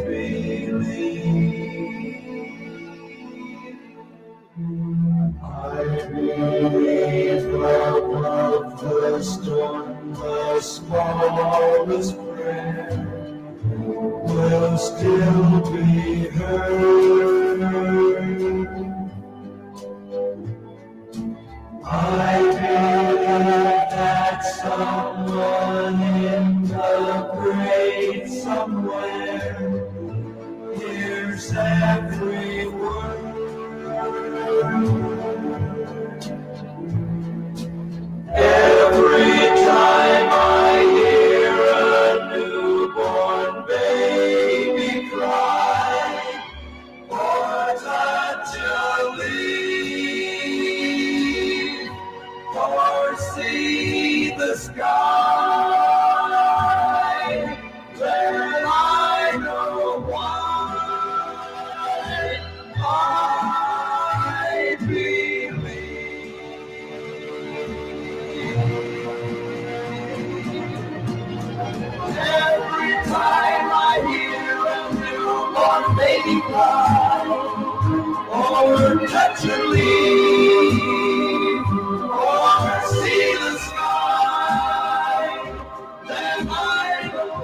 I believe above the storm, the smallest prayer will still be heard. I believe that someone in the great somewhere hears every word. Every time I hear a newborn baby cry, or touch a leaf, or see the sky, then I know why. I believe. Every time I hear a newborn baby cry, or touch a leaf, or see the sky, then I know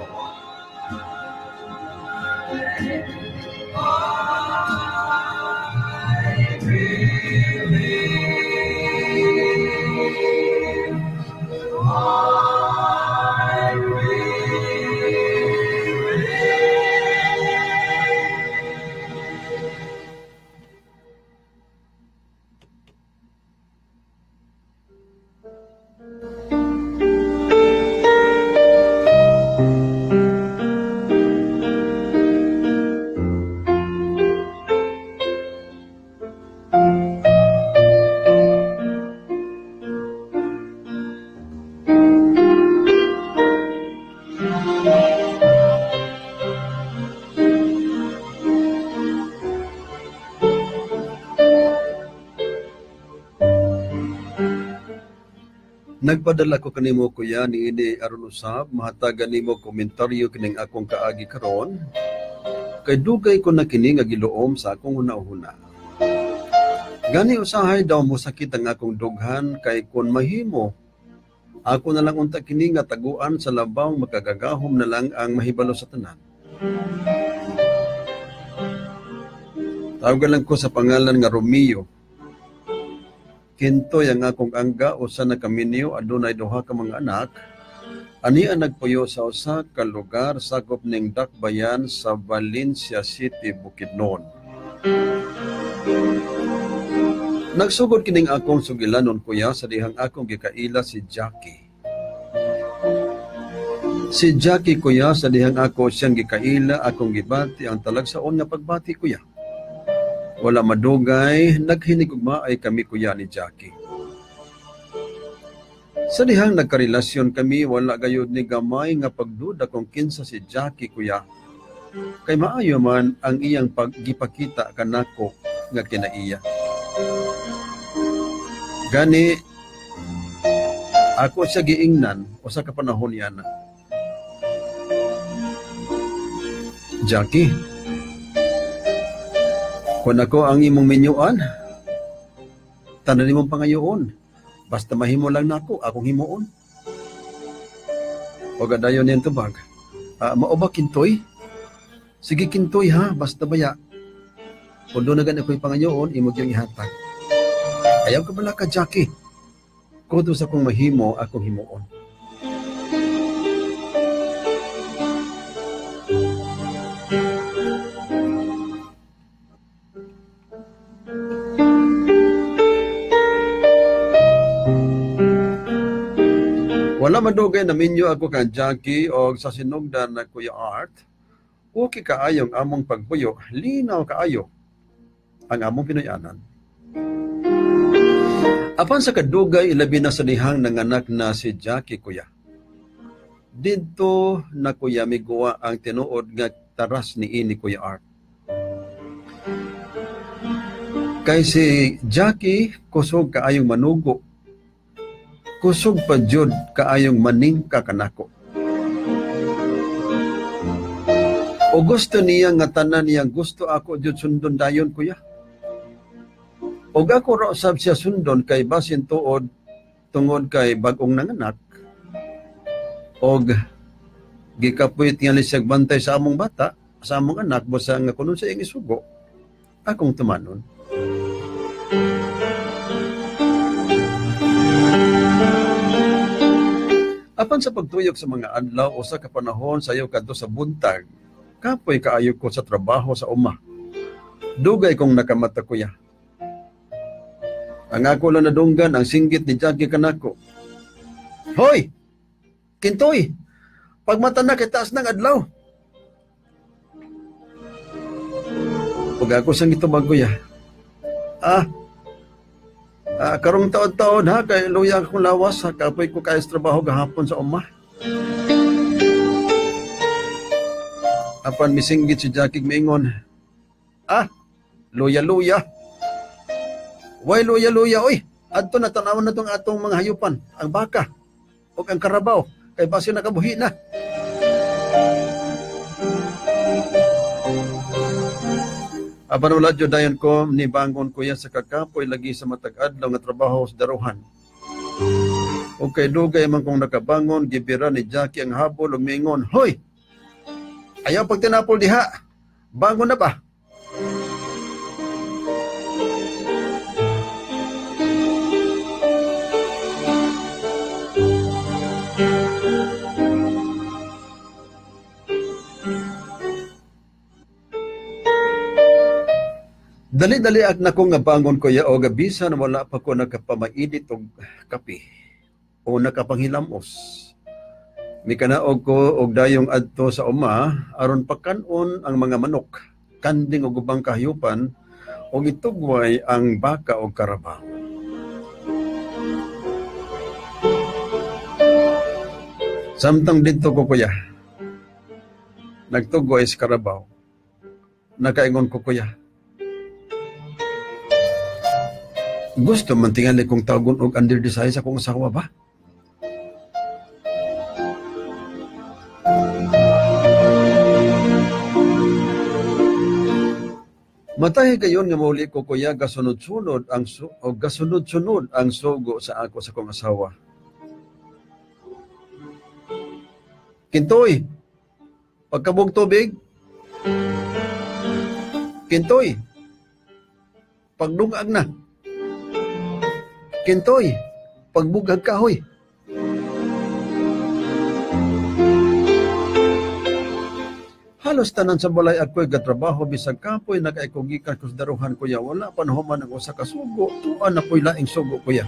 why. I believe. I Nagpadala ko kanimo kuya niini aron usab mahatagan nimo komentaryo kining akong kaagi karon. Kay dugay ko na kini nga giluom sa akong hunahuna. Gani usahay daw mo sakit ang akong dughan kay kun mahimo ako na lang unta kini nga taguan sa labaw makagagahom na lang ang mahibalo sa tanan. Tawagan lang ko sa pangalan nga Romeo. Kintoy ang akong angga usa na kaminyo adunay duha ka mga anak. Ani ang nagpuyo sa usa ka lugar sakop ning Dakbayan sa Valencia City, Bukidnon. Nagsugod kining akong sugilanon kuya sa dihang akong gikaila si Jackie. Si Jackie kuya sa dihang ako siyang gikaila akong gibati ang talagsaon nga pagbati kuya. Wala madugay, naghinigugma ay kami kuya ni Jackie. Sa dihang nagkarelasyon kami, wala gayud ni gamay nga pagduda kung kinsa si Jackie kuya. Kay maayo man ang iyang paggipakita kanako nga kinaiya. Gani, ako siya giingnan o sa kapanahon yana. Jackie, kung ako ang imong minyuan, tanan nimong pangayoon. Basta mahimo lang nako, akong himuon. O gadayon niyan tubag. Uh, mao ba kintoy? Sige kintoy ha, basta baya. Kung doon na gan ako'y pangayoon, imog yung ihatag. Ayaw ka bala ka, Jackie. Kudo sa kong mahimo, akong himuon. Wala madugay na minyo ako kang Jackie o sa sinugdan na Kuya Art okay kaayong among pagpuyo, linaw kaayo ang among Pinoyanan. Apan sa kadugay, ilabi na sa dihang nanganak na si Jackie, kuya. Dito na kuya miguwa ang tinuod nga taras ni ini, Kuya Art. Kay si Jackie, kusog kaayong manugo. Kusog pa jud kaayong maningka kanako. O gusto niya nga tanan niya, gusto ako jud sundon dayon, kuya. O ako ra usab siya sundon kay basin tuod tungod kay bag-ong nanganak. Og gikapuit nga ni siya bantay sa among bata, sa among anak, basta nga kunon sa iyang isugo, akong tumanon. Apan sa pagtuyok sa mga adlaw o sa kapanahon sayo kadto sa buntag, kapoy kaayo ko sa trabaho sa uma. Dugay kong nakamata, kuya. Ang ako lang nadunggan ang singgit ni Jackie kanako. Hoy! Kintoy! Pagmata na kitaas ng adlaw. Pag ako sang itubag, kuya. Ah, ah karong taon-taon ha, kay luya akong lawas, ha, kapoy ko kayas trabaho gahapon sa uma. Apan misinggit si Jackie maingon, ah, luya-luya. Way luya-luya, oy, adto na tanawon na itong atong mga hayupan, ang baka, o ang karabaw, kay base nakabuhi na. Apan wala jud dayon ko ni bangon kuya sa kakapoy lagi sa matag adlaw nga trabaho sa daruhan. O kay dugay man kong nakabangon, gibira ni Jackie ang habol ug mingon, hoy! Ayaw pag tinapol diha. Bangon na ba? Dali-dali ak na ko nga bangon kuya o gabisan wala pa ko nakapamainit og kape o nakapanghilamos. Mikanaog ko og dayong adto sa uma aron pakanon ang mga manok, kanding og ubang kahayupan og itugway ang baka og karabaw. Samtang dito ko kuya, nagtugway sa karabaw. Nakaingon ko kuya, gusto man tingali kong tawagon og under the size akong asawa ba? Matay gayon nga mauli ko kuya gasunod-sunod ang su- o gasunod-sunod ang sugo sa ako sa kong asawa. Kintoy, pagkabog tubig. Kintoy, pagdungag na. Kintoy, pagbugag kahoy. Halos tanan sa balay ako'y gatrabaho bisag kapoy nakaikugikan ko sa daruhan kuya. Wala pa nahuman ang usa ka sugo. Tuan na po'y laing sugo kuya.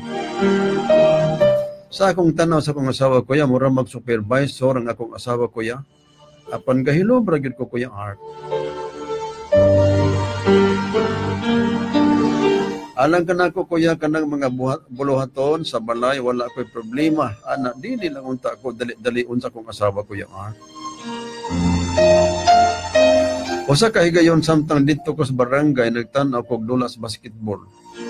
Sa akong tanaw sa akong asawa kuya, mura mag-supervisor ang akong asawa kuya. Apan gahilo bragid ko kuya Art. Alang ka na ko kuya kanang mga buluhaton sa balay, wala ko'y problema. Ana, dili lang unta ko dali-dali unsa kong asawa kuya Art. Usa ka higayon samtang dito ko sa barangay, nagtanaw ko og dula sa basketball.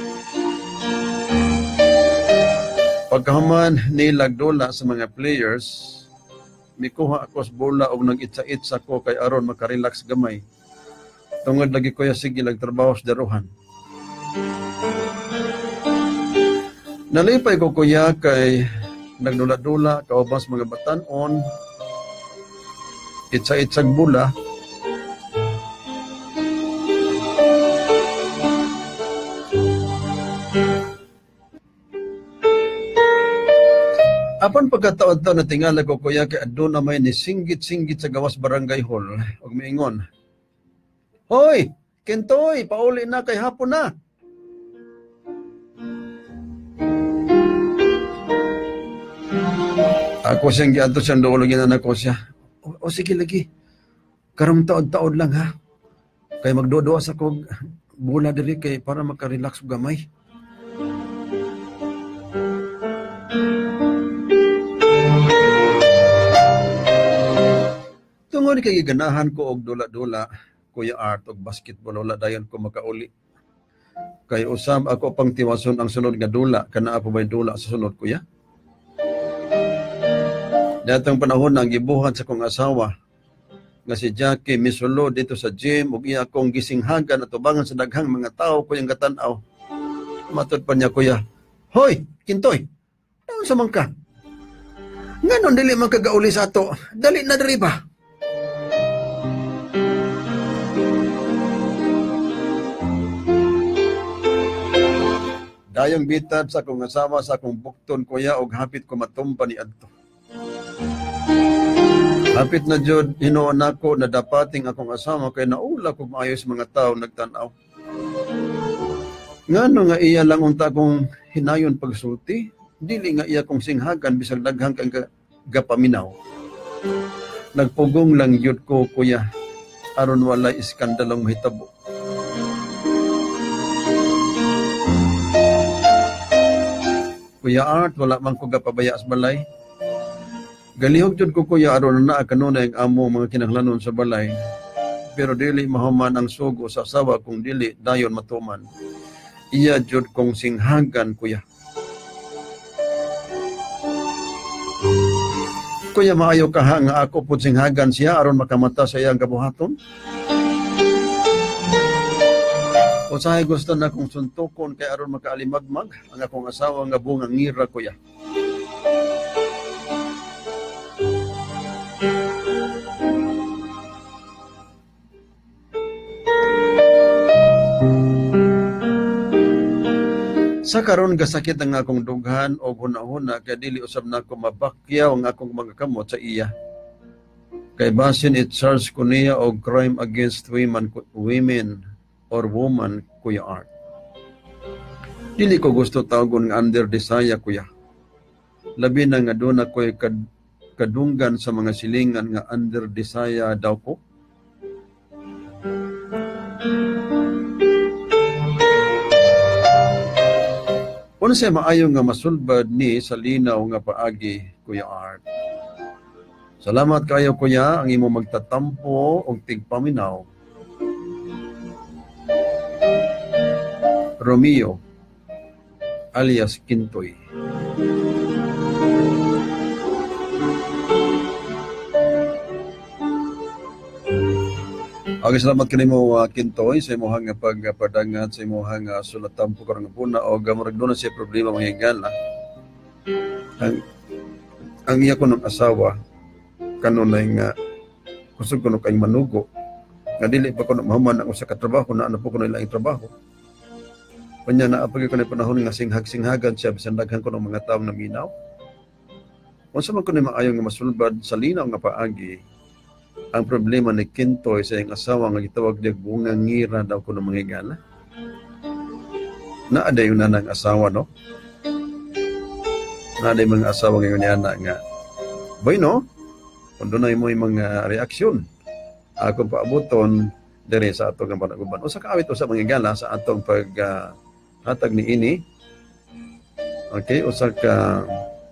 Pagkahuman nilag dula sa mga players, mikuha ako sa bola og nag-itsa-itsa ko kay aron makarelax gamay. Tungod lagi kuya sige nagtrabaho sa daruhan. Nalipay ko kuya kay nagdula-dula kaubang sa mga batanon, itsa-itsag bula. Apan pagkataon-taon na tingala ko kuya kay adto na may nisinggit-singgit sa gawas barangay hall og miingon, hoy, Kintoy, pauli na kay hapon na. Ako siyang giadto siyang doon lagi na ko siya. O, o sige lagi. karong taod-taod lang ha. Kay magdodoa sa kog bula diri kay para maka-relax og gamay. Tungod kay ganahan ko og dula-dula, Kuya Art, og basketball, wala dayon ko makauli. Kay usab ako pang tiwason ang sunod nga dula, kana po may dula sa sunod, Kuya? Datang panahon na gibuhat sa kong asawa nga si Jackie misulo dito sa gym ug iya akong gisinghagan at tubangan sa daghang mga tao kuyang gatan-aw. Matod pa niya, Kuya, "Hoy, Kintoy, ano sa man ka? Nganon dili man kagauli sa ato? Dali na diri ba?" Dayong bitad sa akong asawa sa akong bukton, Kuya, og hapit ko matumpa ni adto. Hapit na jud hinuon nako na dapating akong asawa kay naula kog maayo sa mga tao nagtan-aw. Ngano nga iya lang unta kong hinayon pagsulti, dili nga iya kong singhagan bisag daghang kang gapaminaw. Nagpugong lang yun ko, Kuya, aron walay iskandalong mahitabo. Kuya Art, wala man ko gapabaya sa balay. Galihog jud ko, Kuya, aron na kanunay ang amo mga kinahanglanon sa balay. Pero dili mahuman ang sugo sa asawa kung dili dayon matuman. Iya jud kong singhagan, Kuya. Kuya, maayo ka ha nga ako pud singhagan siya aron makamata sa iyang kabuhaton? Usahay gusto na kong suntukon kay aron makaalimagmag ang akong asawa nga bungang ngira, Kuya. Sa karon gasakit ang akong dughan o huna-huna kay dili usab nako mabakyaw ang akong mga kamot sa iya. Kay basin it charge ko niya og crime against women, women or woman, Kuya Art. Dili ko gusto tawgon nga under desire, Kuya. Labi na nga doon ako'y kad, kadunggan sa mga silingan nga under desire daw ko. Kung siya maayo nga masulbad ni sa linaw nga paagi, Kuya Art. Salamat kayo, Kuya, ang imo magtatampo o tigpaminaw. Romeo, alias Kintoy. Okay, salamat kanimo, uh, Kintoy, sa imuhang pagpadangat, sa imuhang uh, sulatan po karang puna o gamurag doon na siya problema mga hingala. Ang, ang iya ko ng asawa, kanunay nga, gusto ko nung kayong manugo, nga dili pa ko nung mahuman ang usa ka trabaho, na ano po ko nung ilang trabaho. Kanya na apag ko na panahon nga singhag-singhagan siya, bisan daghan ko ng mga tao na minaw. Kung sa man ko na maayaw nga masulbad sa linaw nga paagi, ang problema ni Kintoy sa iyang asawa nga gitawag niya bungang ngira daw ko ng mga higala. Naaday yung nanang asawa, no? Naaday mga asawa ngayon niya na nga, boy, no? Kung doon na mo yung mga reaksyon, akong paabuton dire sa atong panaguban. O sa kaawit o sa mga higala sa atong pag uh, hatag ni ini. Okay, o sa ka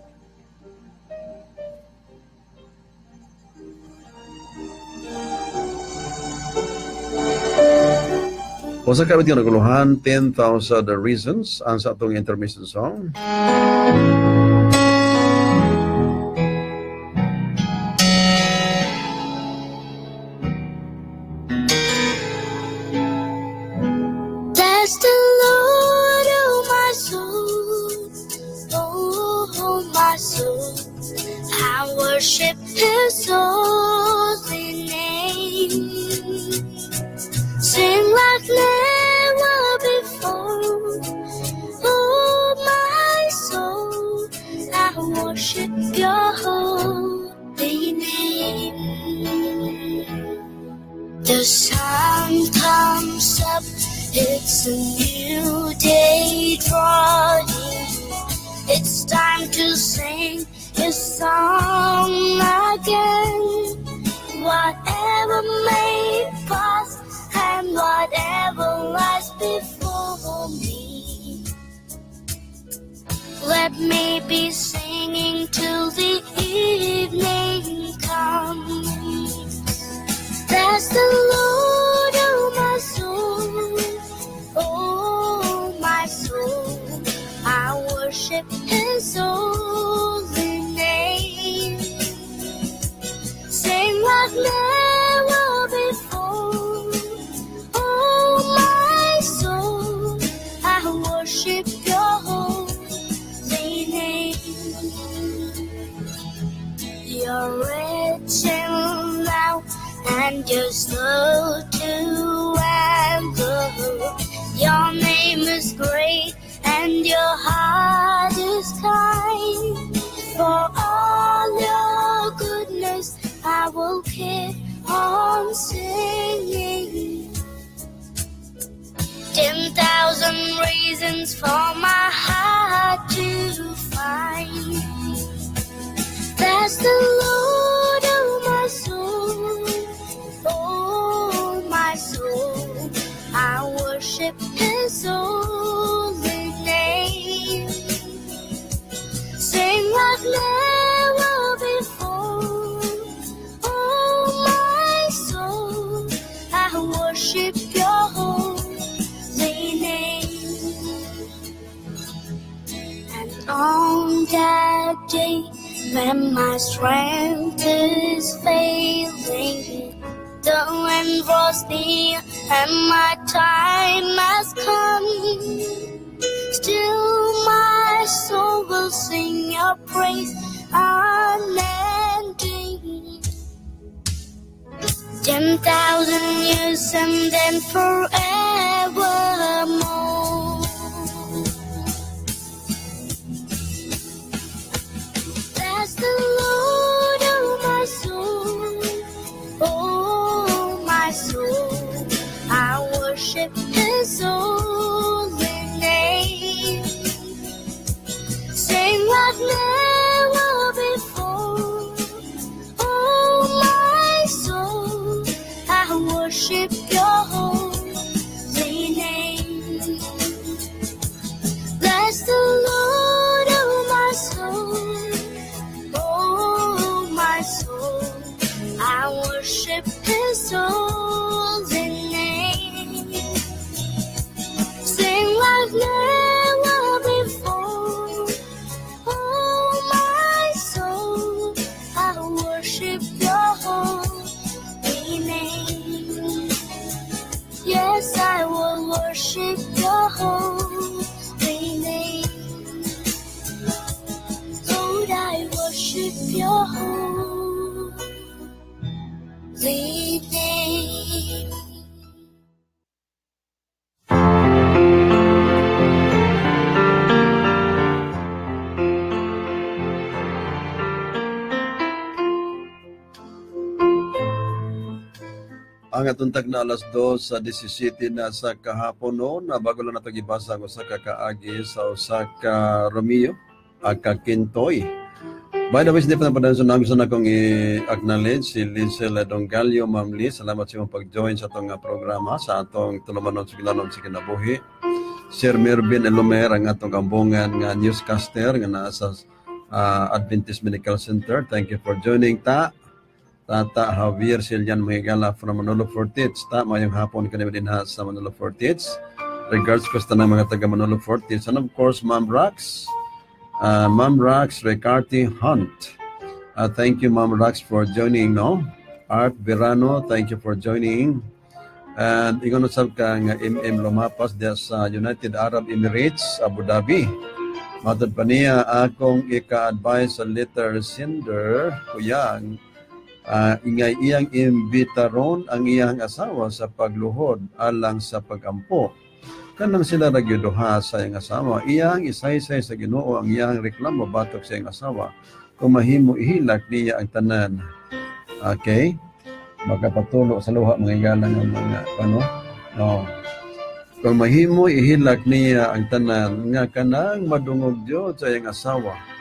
O sa kabit yung naguluhan, ten thousand Reasons, ang sa itong intermission song. Bless the Lord, oh my soul, oh my soul, I worship His holy name. Sing like never before, oh my soul, I worship your holy name. The sun comes up, it's a new day dawning, it's time to sing His song again. whatever may pass and whatever lies before me. Let me be singing till the evening comes. Bless the Lord, oh my soul, oh my soul. I worship His holy name. Sing like never before, oh my soul. I worship Your holy name. You're rich in love and You're slow to anger. Your name is great and Your heart is kind. For all Your goodness I will keep on singing. Ten thousand reasons for my heart to find. Bless the Lord, oh my soul, oh my soul. I worship His holy name. Sing like never before, oh my soul. I worship Your holy name. And on that day when my strength is failing, the wind was near and my time has come. Still my soul will sing Your praise unending. Ten thousand years and then forevermore. Bless the Lord, oh my soul, oh my soul. I worship His holy name. Sing like never before, oh my soul. I worship Your holy name. Bless the Lord, oh my soul, oh my soul. I worship His holy name. Sing like never before, oh my soul. I worship Your holy name. Yes, I will worship Your holy name. Lord, I worship Your holy name. Ang atong tagna alas dos sa disisiti na sa kahapon noon, na bago lang nato gibasa ang usa ka kaagi sa usa ka Romeo ag ka Kintoy. By the way, hindi pa napadan sa namin sa akong i-acknowledge si Linsel Dongalio, Ma'am Liz. Salamat sa imong pag-join sa atong programa, sa atong tulumanon sa Gilanon sa Kinabuhi. Sir Mervin Elomer, ang atong ambungan nga newscaster nga nasa uh, Adventist Medical Center. Thank you for joining ta. Tata Javier Siljan Mahigala from Manolo Fortits. Ta, mayong hapon ka din ha sa Manolo Fortits. Regards ko sa tanang mga taga Manolo Fortits. And of course, Ma'am Rax. Uh, Ma'am Rax Ricarty Hunt. Uh, thank you, Ma'am Rax, for joining, no? Art Verano, thank you for joining. And ingon usab ka nga M M Lomapas dia sa United Arab Emirates, Abu Dhabi. Matod pa niya akong ika-advise sa letter sender, kuya, Uh, ingay iyang imbitaron ang iyang asawa sa pagluhod alang sa pagampo. Kanang sila nagyuduha sa iyang asawa, iyang isaysay sa Ginoo ang iyang reklamo batok sa iyang asawa. Kung mahimo ihilak niya ang tanan. Okay? Magkapatulo sa luha mga igalang ng mga ano? No. Kung mahimo ihilak niya ang tanan nga kanang madungog Dios sa iyang asawa.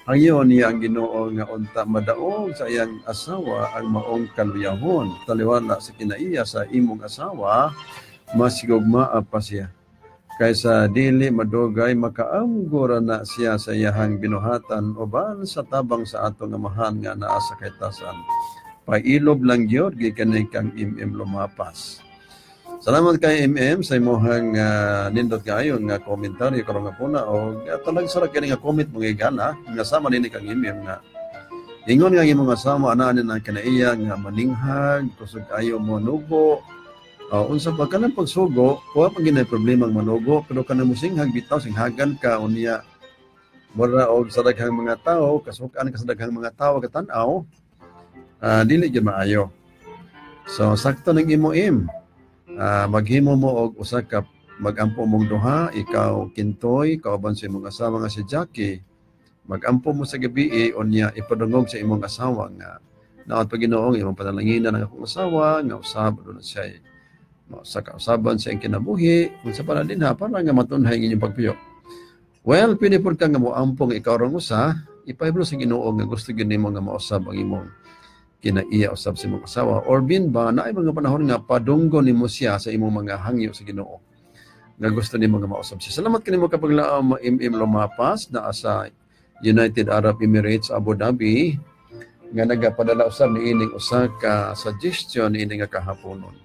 Hangyon niya ang Ginoo nga unta madaog sa iyang asawa ang maong kaluyahon. Taliwala sa kinaiya sa imong asawa, masigugmaa pa siya. Kaysa dili madugay makaamgura na siya sa iyahang binuhatan uban sa tabang sa atong amahan nga naa sa kaitasan. Pailob lang gyud gikanay kang imim lumapas. Salamat kay M M sa imong uh, nindot kayo nga komentaryo karon nga puna o uh, talag sara kini nga comment mo gigana nga sama dinhi kang M M nga ingon nga imong asama ana ni nang kanaiya nga maninghag kusog ayo mo nugo uh, unsa pa kanang pagsugo wa pa ginay problema ang manugo pero kanang musinghag bitaw singhagan ka unya mura og sa daghang mga tawo kasukan ka sa daghang mga tawo katan-aw uh, dili gyud maayo. So sakto ning imo im Uh, maghimo mo og usa ka magampo mong duha, ikaw Kintoy, kauban sa imong asawa nga si Jackie. Magampo mo sa gabi unya ipadungog sa imong asawa nga naot pa Ginoong imong panalanginan ng akong asawa nga usab do na siya sa kausaban sa iyang kinabuhi unsa pa din ha para nga matunhay ang inyong pagpuyo. Well, pwede po ka nga mo ampong ikaw rong usa, ipahiblo sa Ginoo nga gusto gyud nimo nga mausab ang imong kinaiya usab sa imong asawa or bin ba na mga panahon nga padunggo nimo siya sa imong mga hangyo sa Ginoo nga gusto nimo nga mausab siya. Salamat kanimo kapag laom im-im lumapas na sa United Arab Emirates Abu Dhabi nga nagapadala usab ni ining usa ka suggestion ni ining nga kahaponon.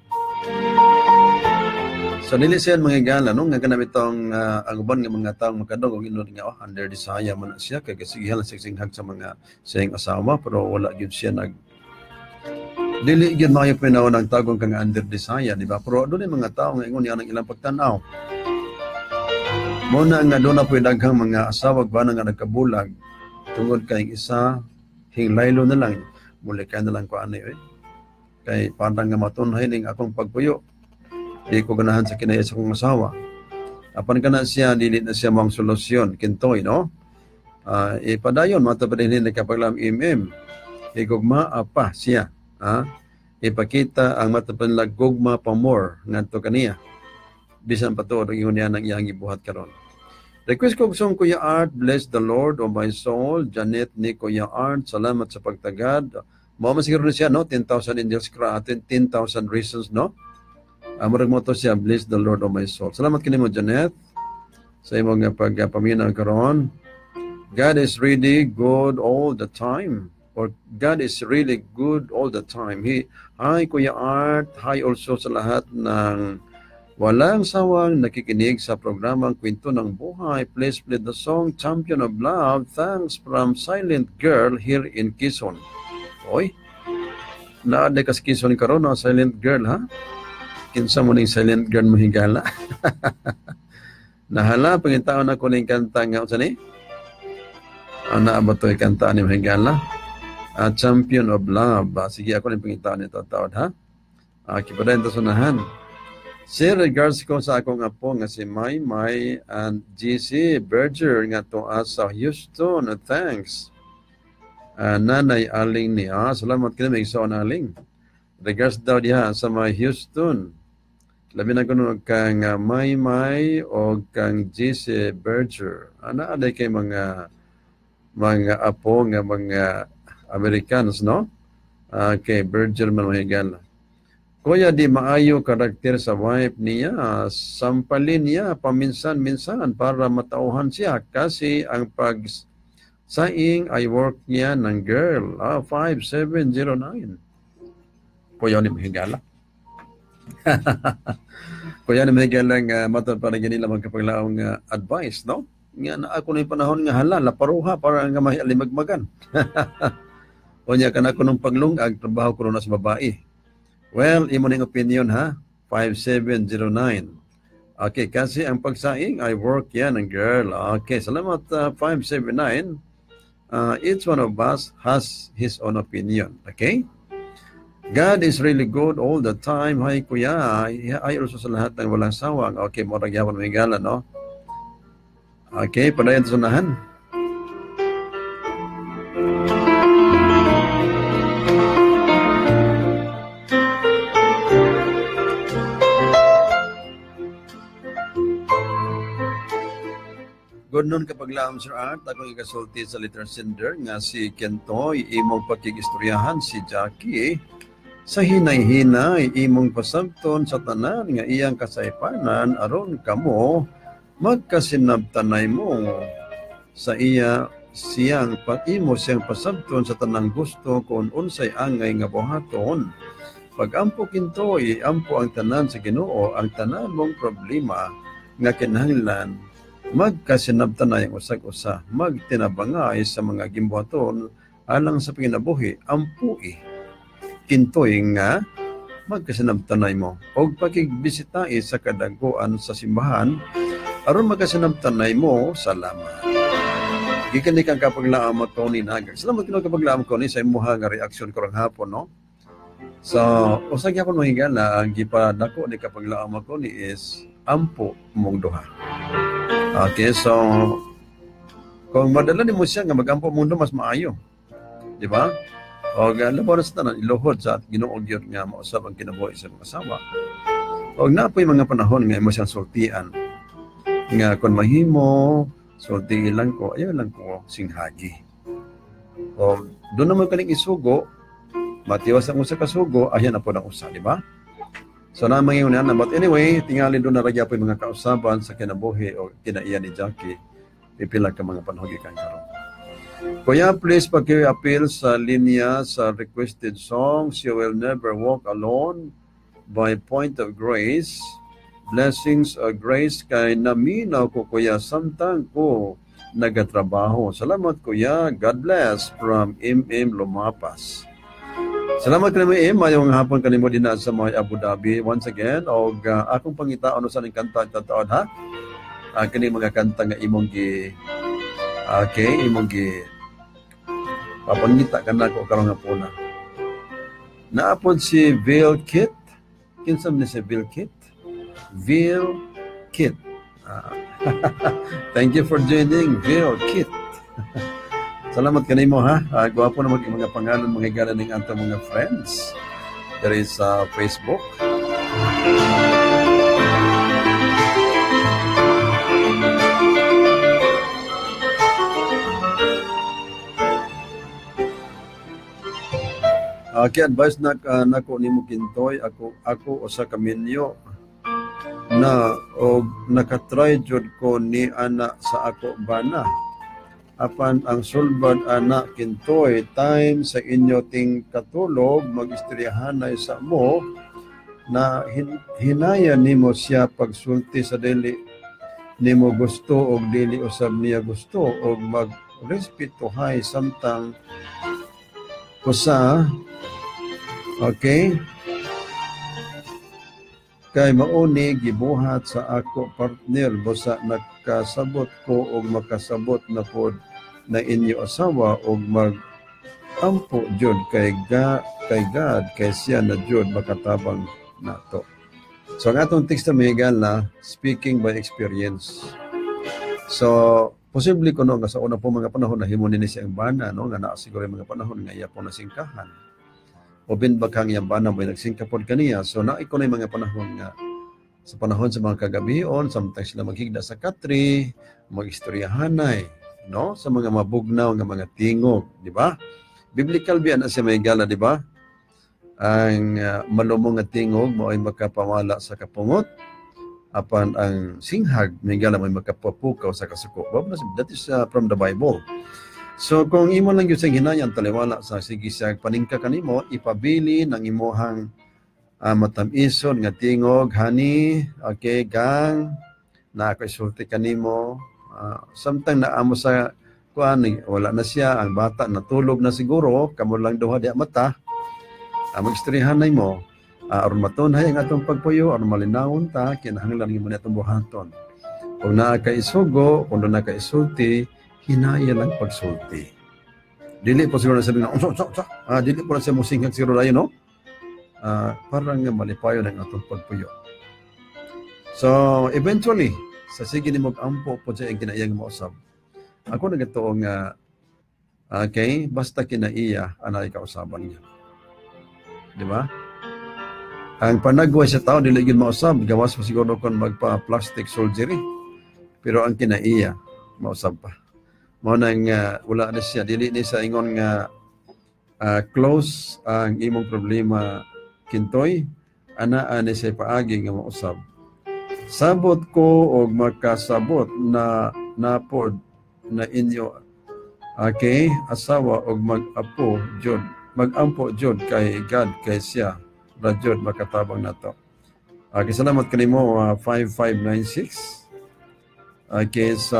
So dili siya mga igala no nga kanang itong uh, ang uban nga mga tawo makadong og inod nga oh under desire man siya kay kasigihan sa singhag sa mga siyang asawa pero wala gyud siya nag dili gyud maayo pinawon ang tagong kang under desire, di ba? Pero doon mga tao nga ingon niya ng ilang pagtanaw. Muna nga doon na po daghang mga asawag ba nga nagkabulag tungod kay isa hinglaylo na lang muli kay na lang ko ani eh. Kay parang nga matunhay ning akong pagpuyo. Di ko ganahan sa kinaya sa akong asawa. Apan kana siya dili na siya mong solusyon Kintoy, no? Uh, ipadayon matapadin ni kapaglam imim. Igugma apa siya. Ha? Ipakita ang matapanlag gugma pa more ngadto kaniya. Bisan pa to ingon niya nang iyang gibuhat karon. Request ko song Kuya Art, bless the Lord of my soul. Janet ni Kuya Art, salamat sa pagtagad. Mao man siguro siya no ten thousand angels cry, ten thousand reasons no. Amurag mo to siya, bless the Lord of my soul. Salamat kanimo Janet sa imong nga pagpaminaw karon. God is really good all the time. Or God is really good all the time. He, hi Kuya Art, hi also sa lahat ng walang sawang nakikinig sa programang Kwento ng Buhay. Please play the song Champion of Love. Thanks from Silent Girl here in Quezon. Oy, naade ka sa Quezon karon na Silent Girl ha? Kinsa mo ning Silent Girl mo higala? Nahala pangitaon ako ning kanta nga unsa ni? Ana ba to kanta ni higala? Uh, Champion of Love. Uh, sige, ako rin pangitaan nito taon, ha? Uh, kipaday ito sunahan. Share regards ko sa akong apo nga si May May and G C Berger nga to sa Houston. Uh, thanks. Uh, Nanay Aling niya. Salamat ka na may isa na Aling. Regards daw diha sa may Houston. Labi na kuno kang uh, May May o kang G C Berger. Ano aday kay mga mga apo nga mga Americans, no? Uh, kay Berger man mahigala. Kuya, di maayo karakter sa wife niya. Sampalin niya paminsan-minsan para matauhan siya kasi ang pag-saing ay work niya ng girl. Ah, five seven zero nine. Kuya, ni mahigala. Kuya, ni mahigala nga matod para ganila magkapaglaong uh, advice, no? Nga na ako na yung panahon nga hala, laparuha para nga mahialimagmagan. O niya ka na ko nung paglungag, trabaho ko na sa babae. Well, imo ning opinion ha, five seven zero nine. Okay, kasi ang pagsaing, I work yan ng girl. Okay, salamat uh, five seven nine. Uh, each one of us has his own opinion. Okay? God is really good all the time. Hi, kuya. Ay also sa lahat ng walang sawang. Okay, morag yawan may gala, no? Okay, padayon sa sunahan. Good noon kapag laam Sir Art, akong ikasulti sa letter sender nga si Kento, imong pakigistoryahan si Jackie. Sa hinay-hinay, imong pasabton sa tanan nga iyang kasaypanan, aron kamo magkasinabtanay mo sa iya siyang imo siyang pasabton sa tanang gusto kung unsay angay nga buhaton. Pag ampo Kintoy, ampo ang tanan sa Ginoo, ang tanan mong problema nga kinahanglan magkasinabtanay ang usag-usa, magtinabangay sa mga gimbuhaton alang sa panginabuhi, ampui. Kintoy nga magkasinabtanay mo og pakigbisita sa kadaguan sa simbahan aron magkasinabtanay mo salamat. Gikan ni kang kapaglaam ko ni nagag. Salamat kino kapaglaam ko ni sa imuha nga reaksyon karong hapon, no? So, usag yapon mahigala ang gipadako ni kapaglaam ko ni is ampo mong duha. Okay, so kung madala ni mo siya nga magampo mundo mas maayo. Di ba? O labaw na sa tanan, iluhod sa Ginoong Diyos nga mausap ang kinabuhi sa mga asawa. O napoy mga panahon nga imo siyang sultian. Nga kung mahimo, sulti lang ko, ayaw lang ko singhagi. O doon naman kaling isugo, matiwas ang usa ka sugo, ayan na po ng usa, di ba? So na mga yun na. But anyway, tingali doon na ragya po yung mga kausaban sa kinabuhi o kinaiyan ni Jackie. Pipila ka mga panahon ikan karon. Kuya, please pag-appeal sa linya sa requested songs, You Will Never Walk Alone by Point of Grace. Blessings of Grace kay naminaw ko kuya samtang ko nagatrabaho. Salamat kuya. God bless from M M Lumapas. Salamat kanimo eh, mayong hapon kanimo din sa mga Abu Dhabi once again og uh, akong pangitaon sa ning kanta tataon ha. Uh, kini mga kanta nga imong gi okay, imong gi papangita kana ko karon nga puna. Naapon si Bill Kit. Kinsa man si Bill Kit? Bill Kit. Uh, thank you for joining Bill Kit. Salamat kanimo ha. Uh, Gwapo na mga mga pangalan mga higala ning ato mga friends. There is uh, Facebook. Okay, advice na uh, nako nimo Kintoy, ako ako usa ka minyo na og nakatry jud ko ni ana sa ako bana. Apan ang sulbad anak Kintoy, time sa inyo ting katulog, mag-istoryahanay sa mo, na hin hinaya nimo siya pagsulti sa dili nimo gusto og dili usab niya gusto og mag-respetuhay samtang kusa, okay? Kay mauni gibuhat sa ako partner, basta nakasabot ko og makasabot na pod na inyo asawa og mag ampo jud kay ga kay God kay siya na jud makatabang nato. So ang atong text na mahigala, speaking by experience. So posible ko no nga sa una po mga panahon na himo ni siya ang bana no nga naa siguro mga panahon nga iya po nasingkahan. O bin bakang yang bana may nagsingkapod kaniya. So na iko na mga panahon nga sa panahon sa mga kagabion, sometimes sila maghigda sa katri, mag-istoryahanay, no? Sa mga mabugnaw nga mga tingog, di ba? Biblical biyan na siya may gala, di ba? Ang uh, malumong nga tingog mo ay makapamala sa kapungot, apan ang singhag may gala may makapapukaw sa kasuko. That is uh, from the Bible. So kung imo lang yung sa hinayang taliwala sa sige sa paningka kanimo, ipabili ng imuhang uh, matamison nga tingog, honey, okay, gang, na ako isulti kanimo. Uh, samtang naamo sa kuan, wala na siya, ang bata natulog na siguro, kamo lang duha di mata, uh, mag-istoryahanay mo, uh, aron matunhay ang atong pagpuyo, aron malinawon ta, kinahanglan nimo ni atong buhaton. Kung naa ka isugo, kung na ka isulti, hinaya lang pagsulti. Dili po siguro na sabi na, oh, so, so, ah, dili po na siya musinghag siguro na yun, no? Uh, parang malipayo ng atong pagpuyo. So, eventually, sa sige ni mag-ampo po siya yung kinaiyang mausap. Ako nagatoong nga, uh, okay, basta kinaiya, anay kausaban niya. Di ba? Ang panagwa sa tao, dili yun mausap, gawas po siguro kung magpa-plastic surgery. Pero ang kinaiya, mausab pa. Mao nang uh, wala na siya dili ni sa ingon nga uh, close ang imong problema kintoy anaa ni sa paagi nga mausab. Sabot ko og makasabot na napod na inyo okay asawa og mag-apo jud mag-ampo jud kay God kay siya ra jud makatabang nato. Okay, salamat kanimo uh, five five nine six. Okay, so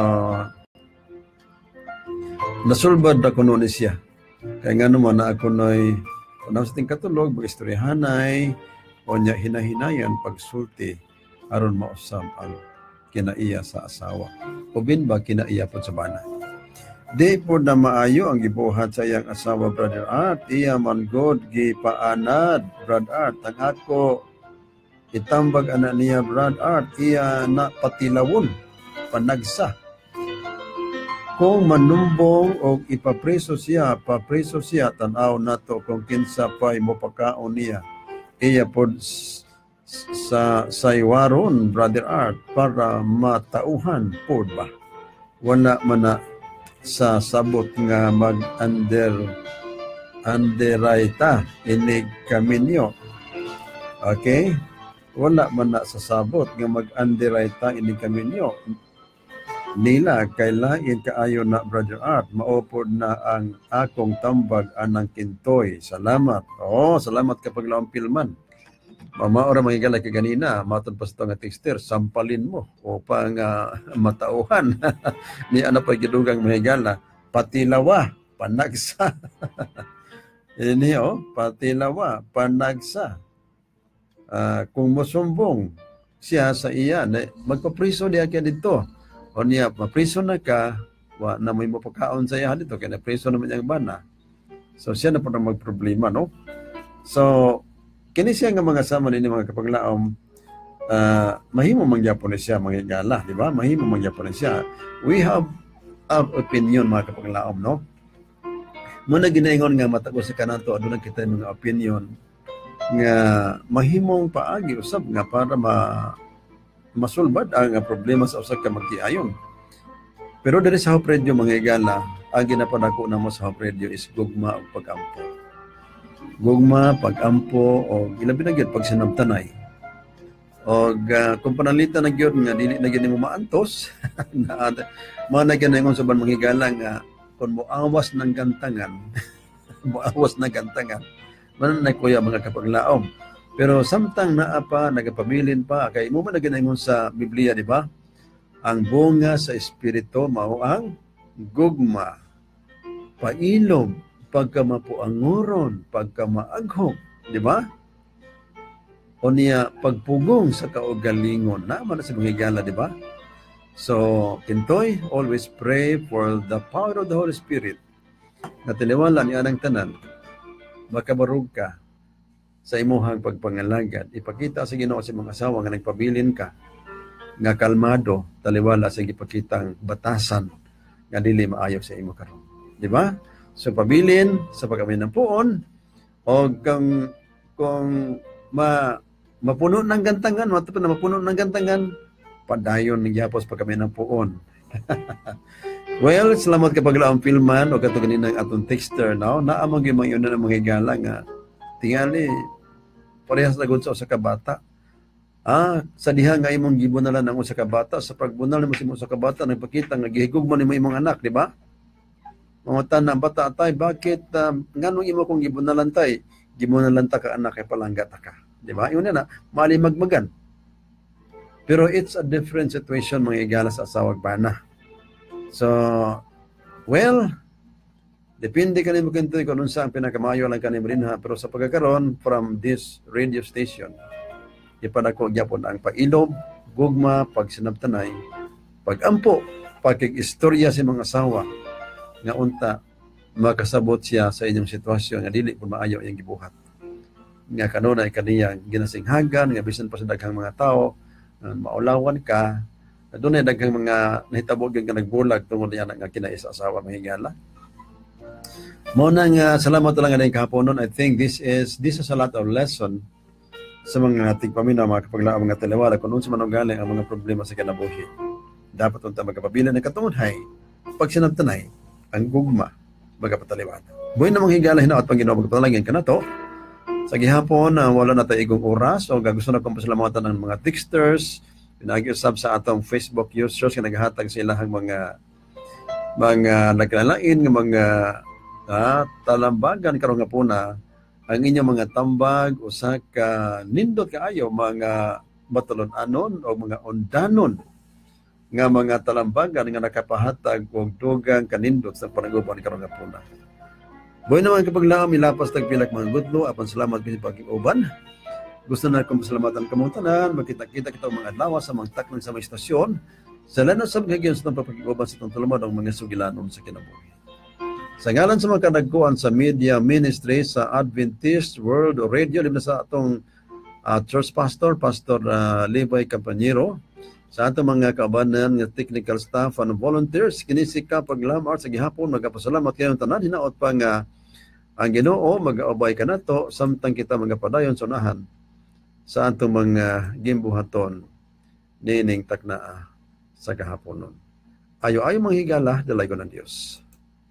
nasulbad na kuno ni siya. Kaya nga naman na ako na'y panahon sa ting katulog, mag-istoryahanay, o niya hinahinayan pagsulti aron mausab ang kinaiya sa asawa. Ubin ba kinaiya po sa bana? Di po na maayo ang gibuhat sa iyang asawa, Brother Art. Iya man God gipaanad, Brother Art. Ang ako itambag anak niya, Brother Art. Iya na patilawon, panagsa. Kung manumbong o ipapreso siya, papreso siya, tanaw na to kung kinsa pa'y mopakaon niya. Iya po sa saywaron, Brother Art, para matauhan po ba? Wala man na sa sabot nga mag-under underwrite inig kami niyo. Okay? Wala man na sa sabot nga mag-underwrite inig kami niyo. Nila kay lain kaayo na, Brother Art, maupod na ang akong tambag anang kintoy. Salamat. Oh, salamat kapag lampil man. Mamaora magigala ka ganina, matod pa sa nga texter, sampalin mo upang uh, matauhan. Ni ano pa gidugang mahigala, patilawa, panagsa. Ini oh, patilawa, panagsa. Uh, kung musumbong siya sa iya, magpapriso diya kaya dito. O niya, mapriso na ka, wa na may mapakaon sa iya dito, kaya napriso naman niyang bana. So siya na po na magproblema, no? So, kini siya nga mga sama nini mga kapaglaom, uh, mahimo mangyapon siya mga gala, di ba? Mahimo mangyapon siya. We have our opinion mga kapaglaom, no? Muna ginaingon nga matagos sa kananto, aduna kita mga opinion nga mahimong paagi usab nga para ma masulbad ang problema sa usa ka magtiayon. Pero diri sa Hope Radio mga igala, ang ginapanako namo sa Hope Radio is gugma ug pag-ampo. Gugma, pag-ampo o ilabi na gyud pagsinabtanay. Og uh, kung panalita na gyud nga dili na gyud mo maantos, na mana ginaingon sa ban mga igala nga kung moawas ng gantangan, moawas ng gantangan, man na kuya mga kapaglaom. Pero samtang naa pa, nagapabilin pa, kay mo man naginaingon sa Biblia, di ba? Ang bunga sa Espiritu mao ang gugma, pailog, pagkamapuanguron, pagkamaaghok, di ba? O niya, pagpugong sa kaugalingon, naman na sa mga higala, di ba? So, kintoy, always pray for the power of the Holy Spirit na tiliwala ni anang tanan, makabarug ka sa imuhang pagpangalagad. Ipakita sa Ginoo sa mga asawa nga nagpabilin ka, nga kalmado, taliwala sa ipakitang batasan nga dili maayo sa imo karon. Di ba? So pabilin sa pagkamin ng puon o kung kung ma mapuno ng gantangan, matapos na mapuno ng gantangan, padayon ng yapos pagkamin ng puon. Well, salamat kapag laang filman o kato ganinang atong texter now, naamang yung mga yun na mga higala nga tingali, parehas na gud sa usa ka bata. Ah, sa diha nga imong gibunalan ang usa ka bata, sa pagbunal mo sa usa ka bata, nagpakita nga gihigugman nimo imong anak, di ba? Mga tanang bata tay, bakit um, nganong imo kong gibunalan tay? Gibunalan ta ka anak kay palangga ta ka, di ba? Yun na, mali magmagan. Pero it's a different situation mga igala sa asawag bana. So, well, depende kanimo kintoy kung unsa ang pinakamayo lang kanimo rinha, pero sa pagkakaron from this radio station, ipadako gyapon ang pailob, gugma, pagsinabtanay, pagampo, pagkig-istorya sa mga asawa nga unta makasabot siya sa inyong sitwasyon nga dili pud maayo iyang gibuhat. Nga kanunay kaniyang ginasinghagan nga bisan pa sa daghang mga tao, maulawan ka, dunay daghang mga nahitabo nga nagbulag tungod niya nga kinais sa asawa mahigala. Muna nga, salamat lang nga kahapon nun. I think this is this is a lot of lesson sa mga tigpaminaw, mga kapaglaang mga taliwala, kung nun sa manong galing ang mga problema sa kinabuhi. dapat unta magkapabilin ng katunghay pag sinabtanay ang gugma magapataliwan. Buhay namang higala hinaot pang Ginoo magpatalangin kanato. Sa gihapon uh, wala na tayo igong oras o gusto na kong pasalamatan ng mga texters, pinag-usab sa atong Facebook users nga naghatag sa ilahang mga mga nagkalalain nga mga uh, talambagan karong nga po na ang inyong mga tambag usa ka nindot kaayo mga batalon-anon o mga ondanon nga mga talambagan nga nakapahatag og dugang kanindot sa panaguban karong nga po na. Buhay naman kapag lang milapas tagpilak mga gudlo apan salamat bisig pag-uban. Gusto na akong pasalamatan kamong tanan, magkita-kita kita mga adlaw sa mga taknang sa mga istasyon. Sa lanas sa mga higyan sa pag-uban sa itong tulumad ang mga sugilanon sa kinabuhi. Sa ngalan sa mga kanagkuan sa media ministry sa Adventist World Radio, limna sa atong uh, church pastor, Pastor uh, Levi Campanyero, sa atong mga kaubanan nga technical staff and volunteers, kinisika paglamar sa gihapon, magapasalamat kayong tanan, hinaot pa nga ang Ginoo mag-aubay ka nato, samtang kita magapadayon sa unahan sa atong mga gimbuhaton nining taknaa sa kahapon nun. Ayo-ayo mga higala, dalay ko ng Diyos.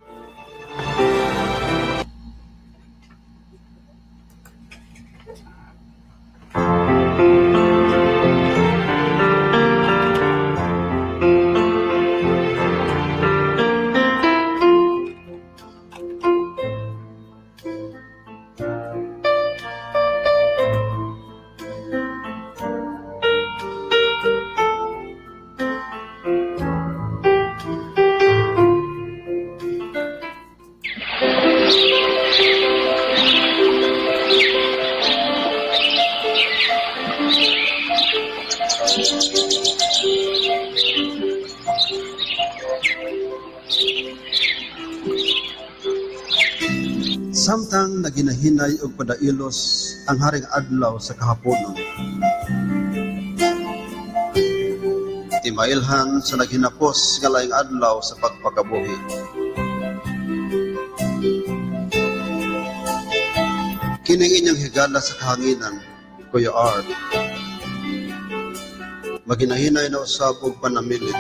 Samtang naginahinay og padailos ang haring adlaw sa kahaponon. Timailhan sa naghinapos nga laing adlaw sa pagpakabuhi. Kining inyang higala sa kahanginan, Kuya R. Maginahinay na usab og panamilit.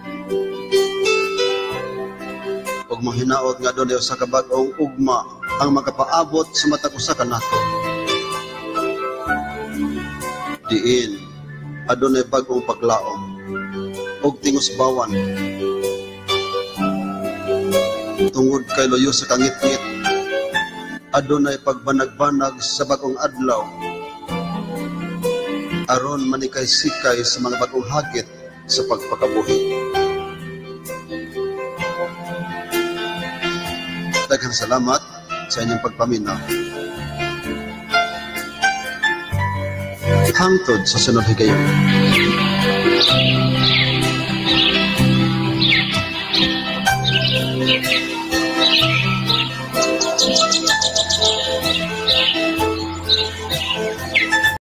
Og mahinaot nga doon sa kabag-ong ugma ang magapaabot sa matag usa ka nato. Diin adunay bag-ong paglaom og tingusbawan tungod kay loyo sa kangit-ngit. Adunay pagbanag-banag sa bag-ong adlaw aron manikay-sikay sa mga bag-ong hagit sa pagpakabuhi. Daghang salamat sa inyong pagpaminaw. Hangtod sa sunod higayon.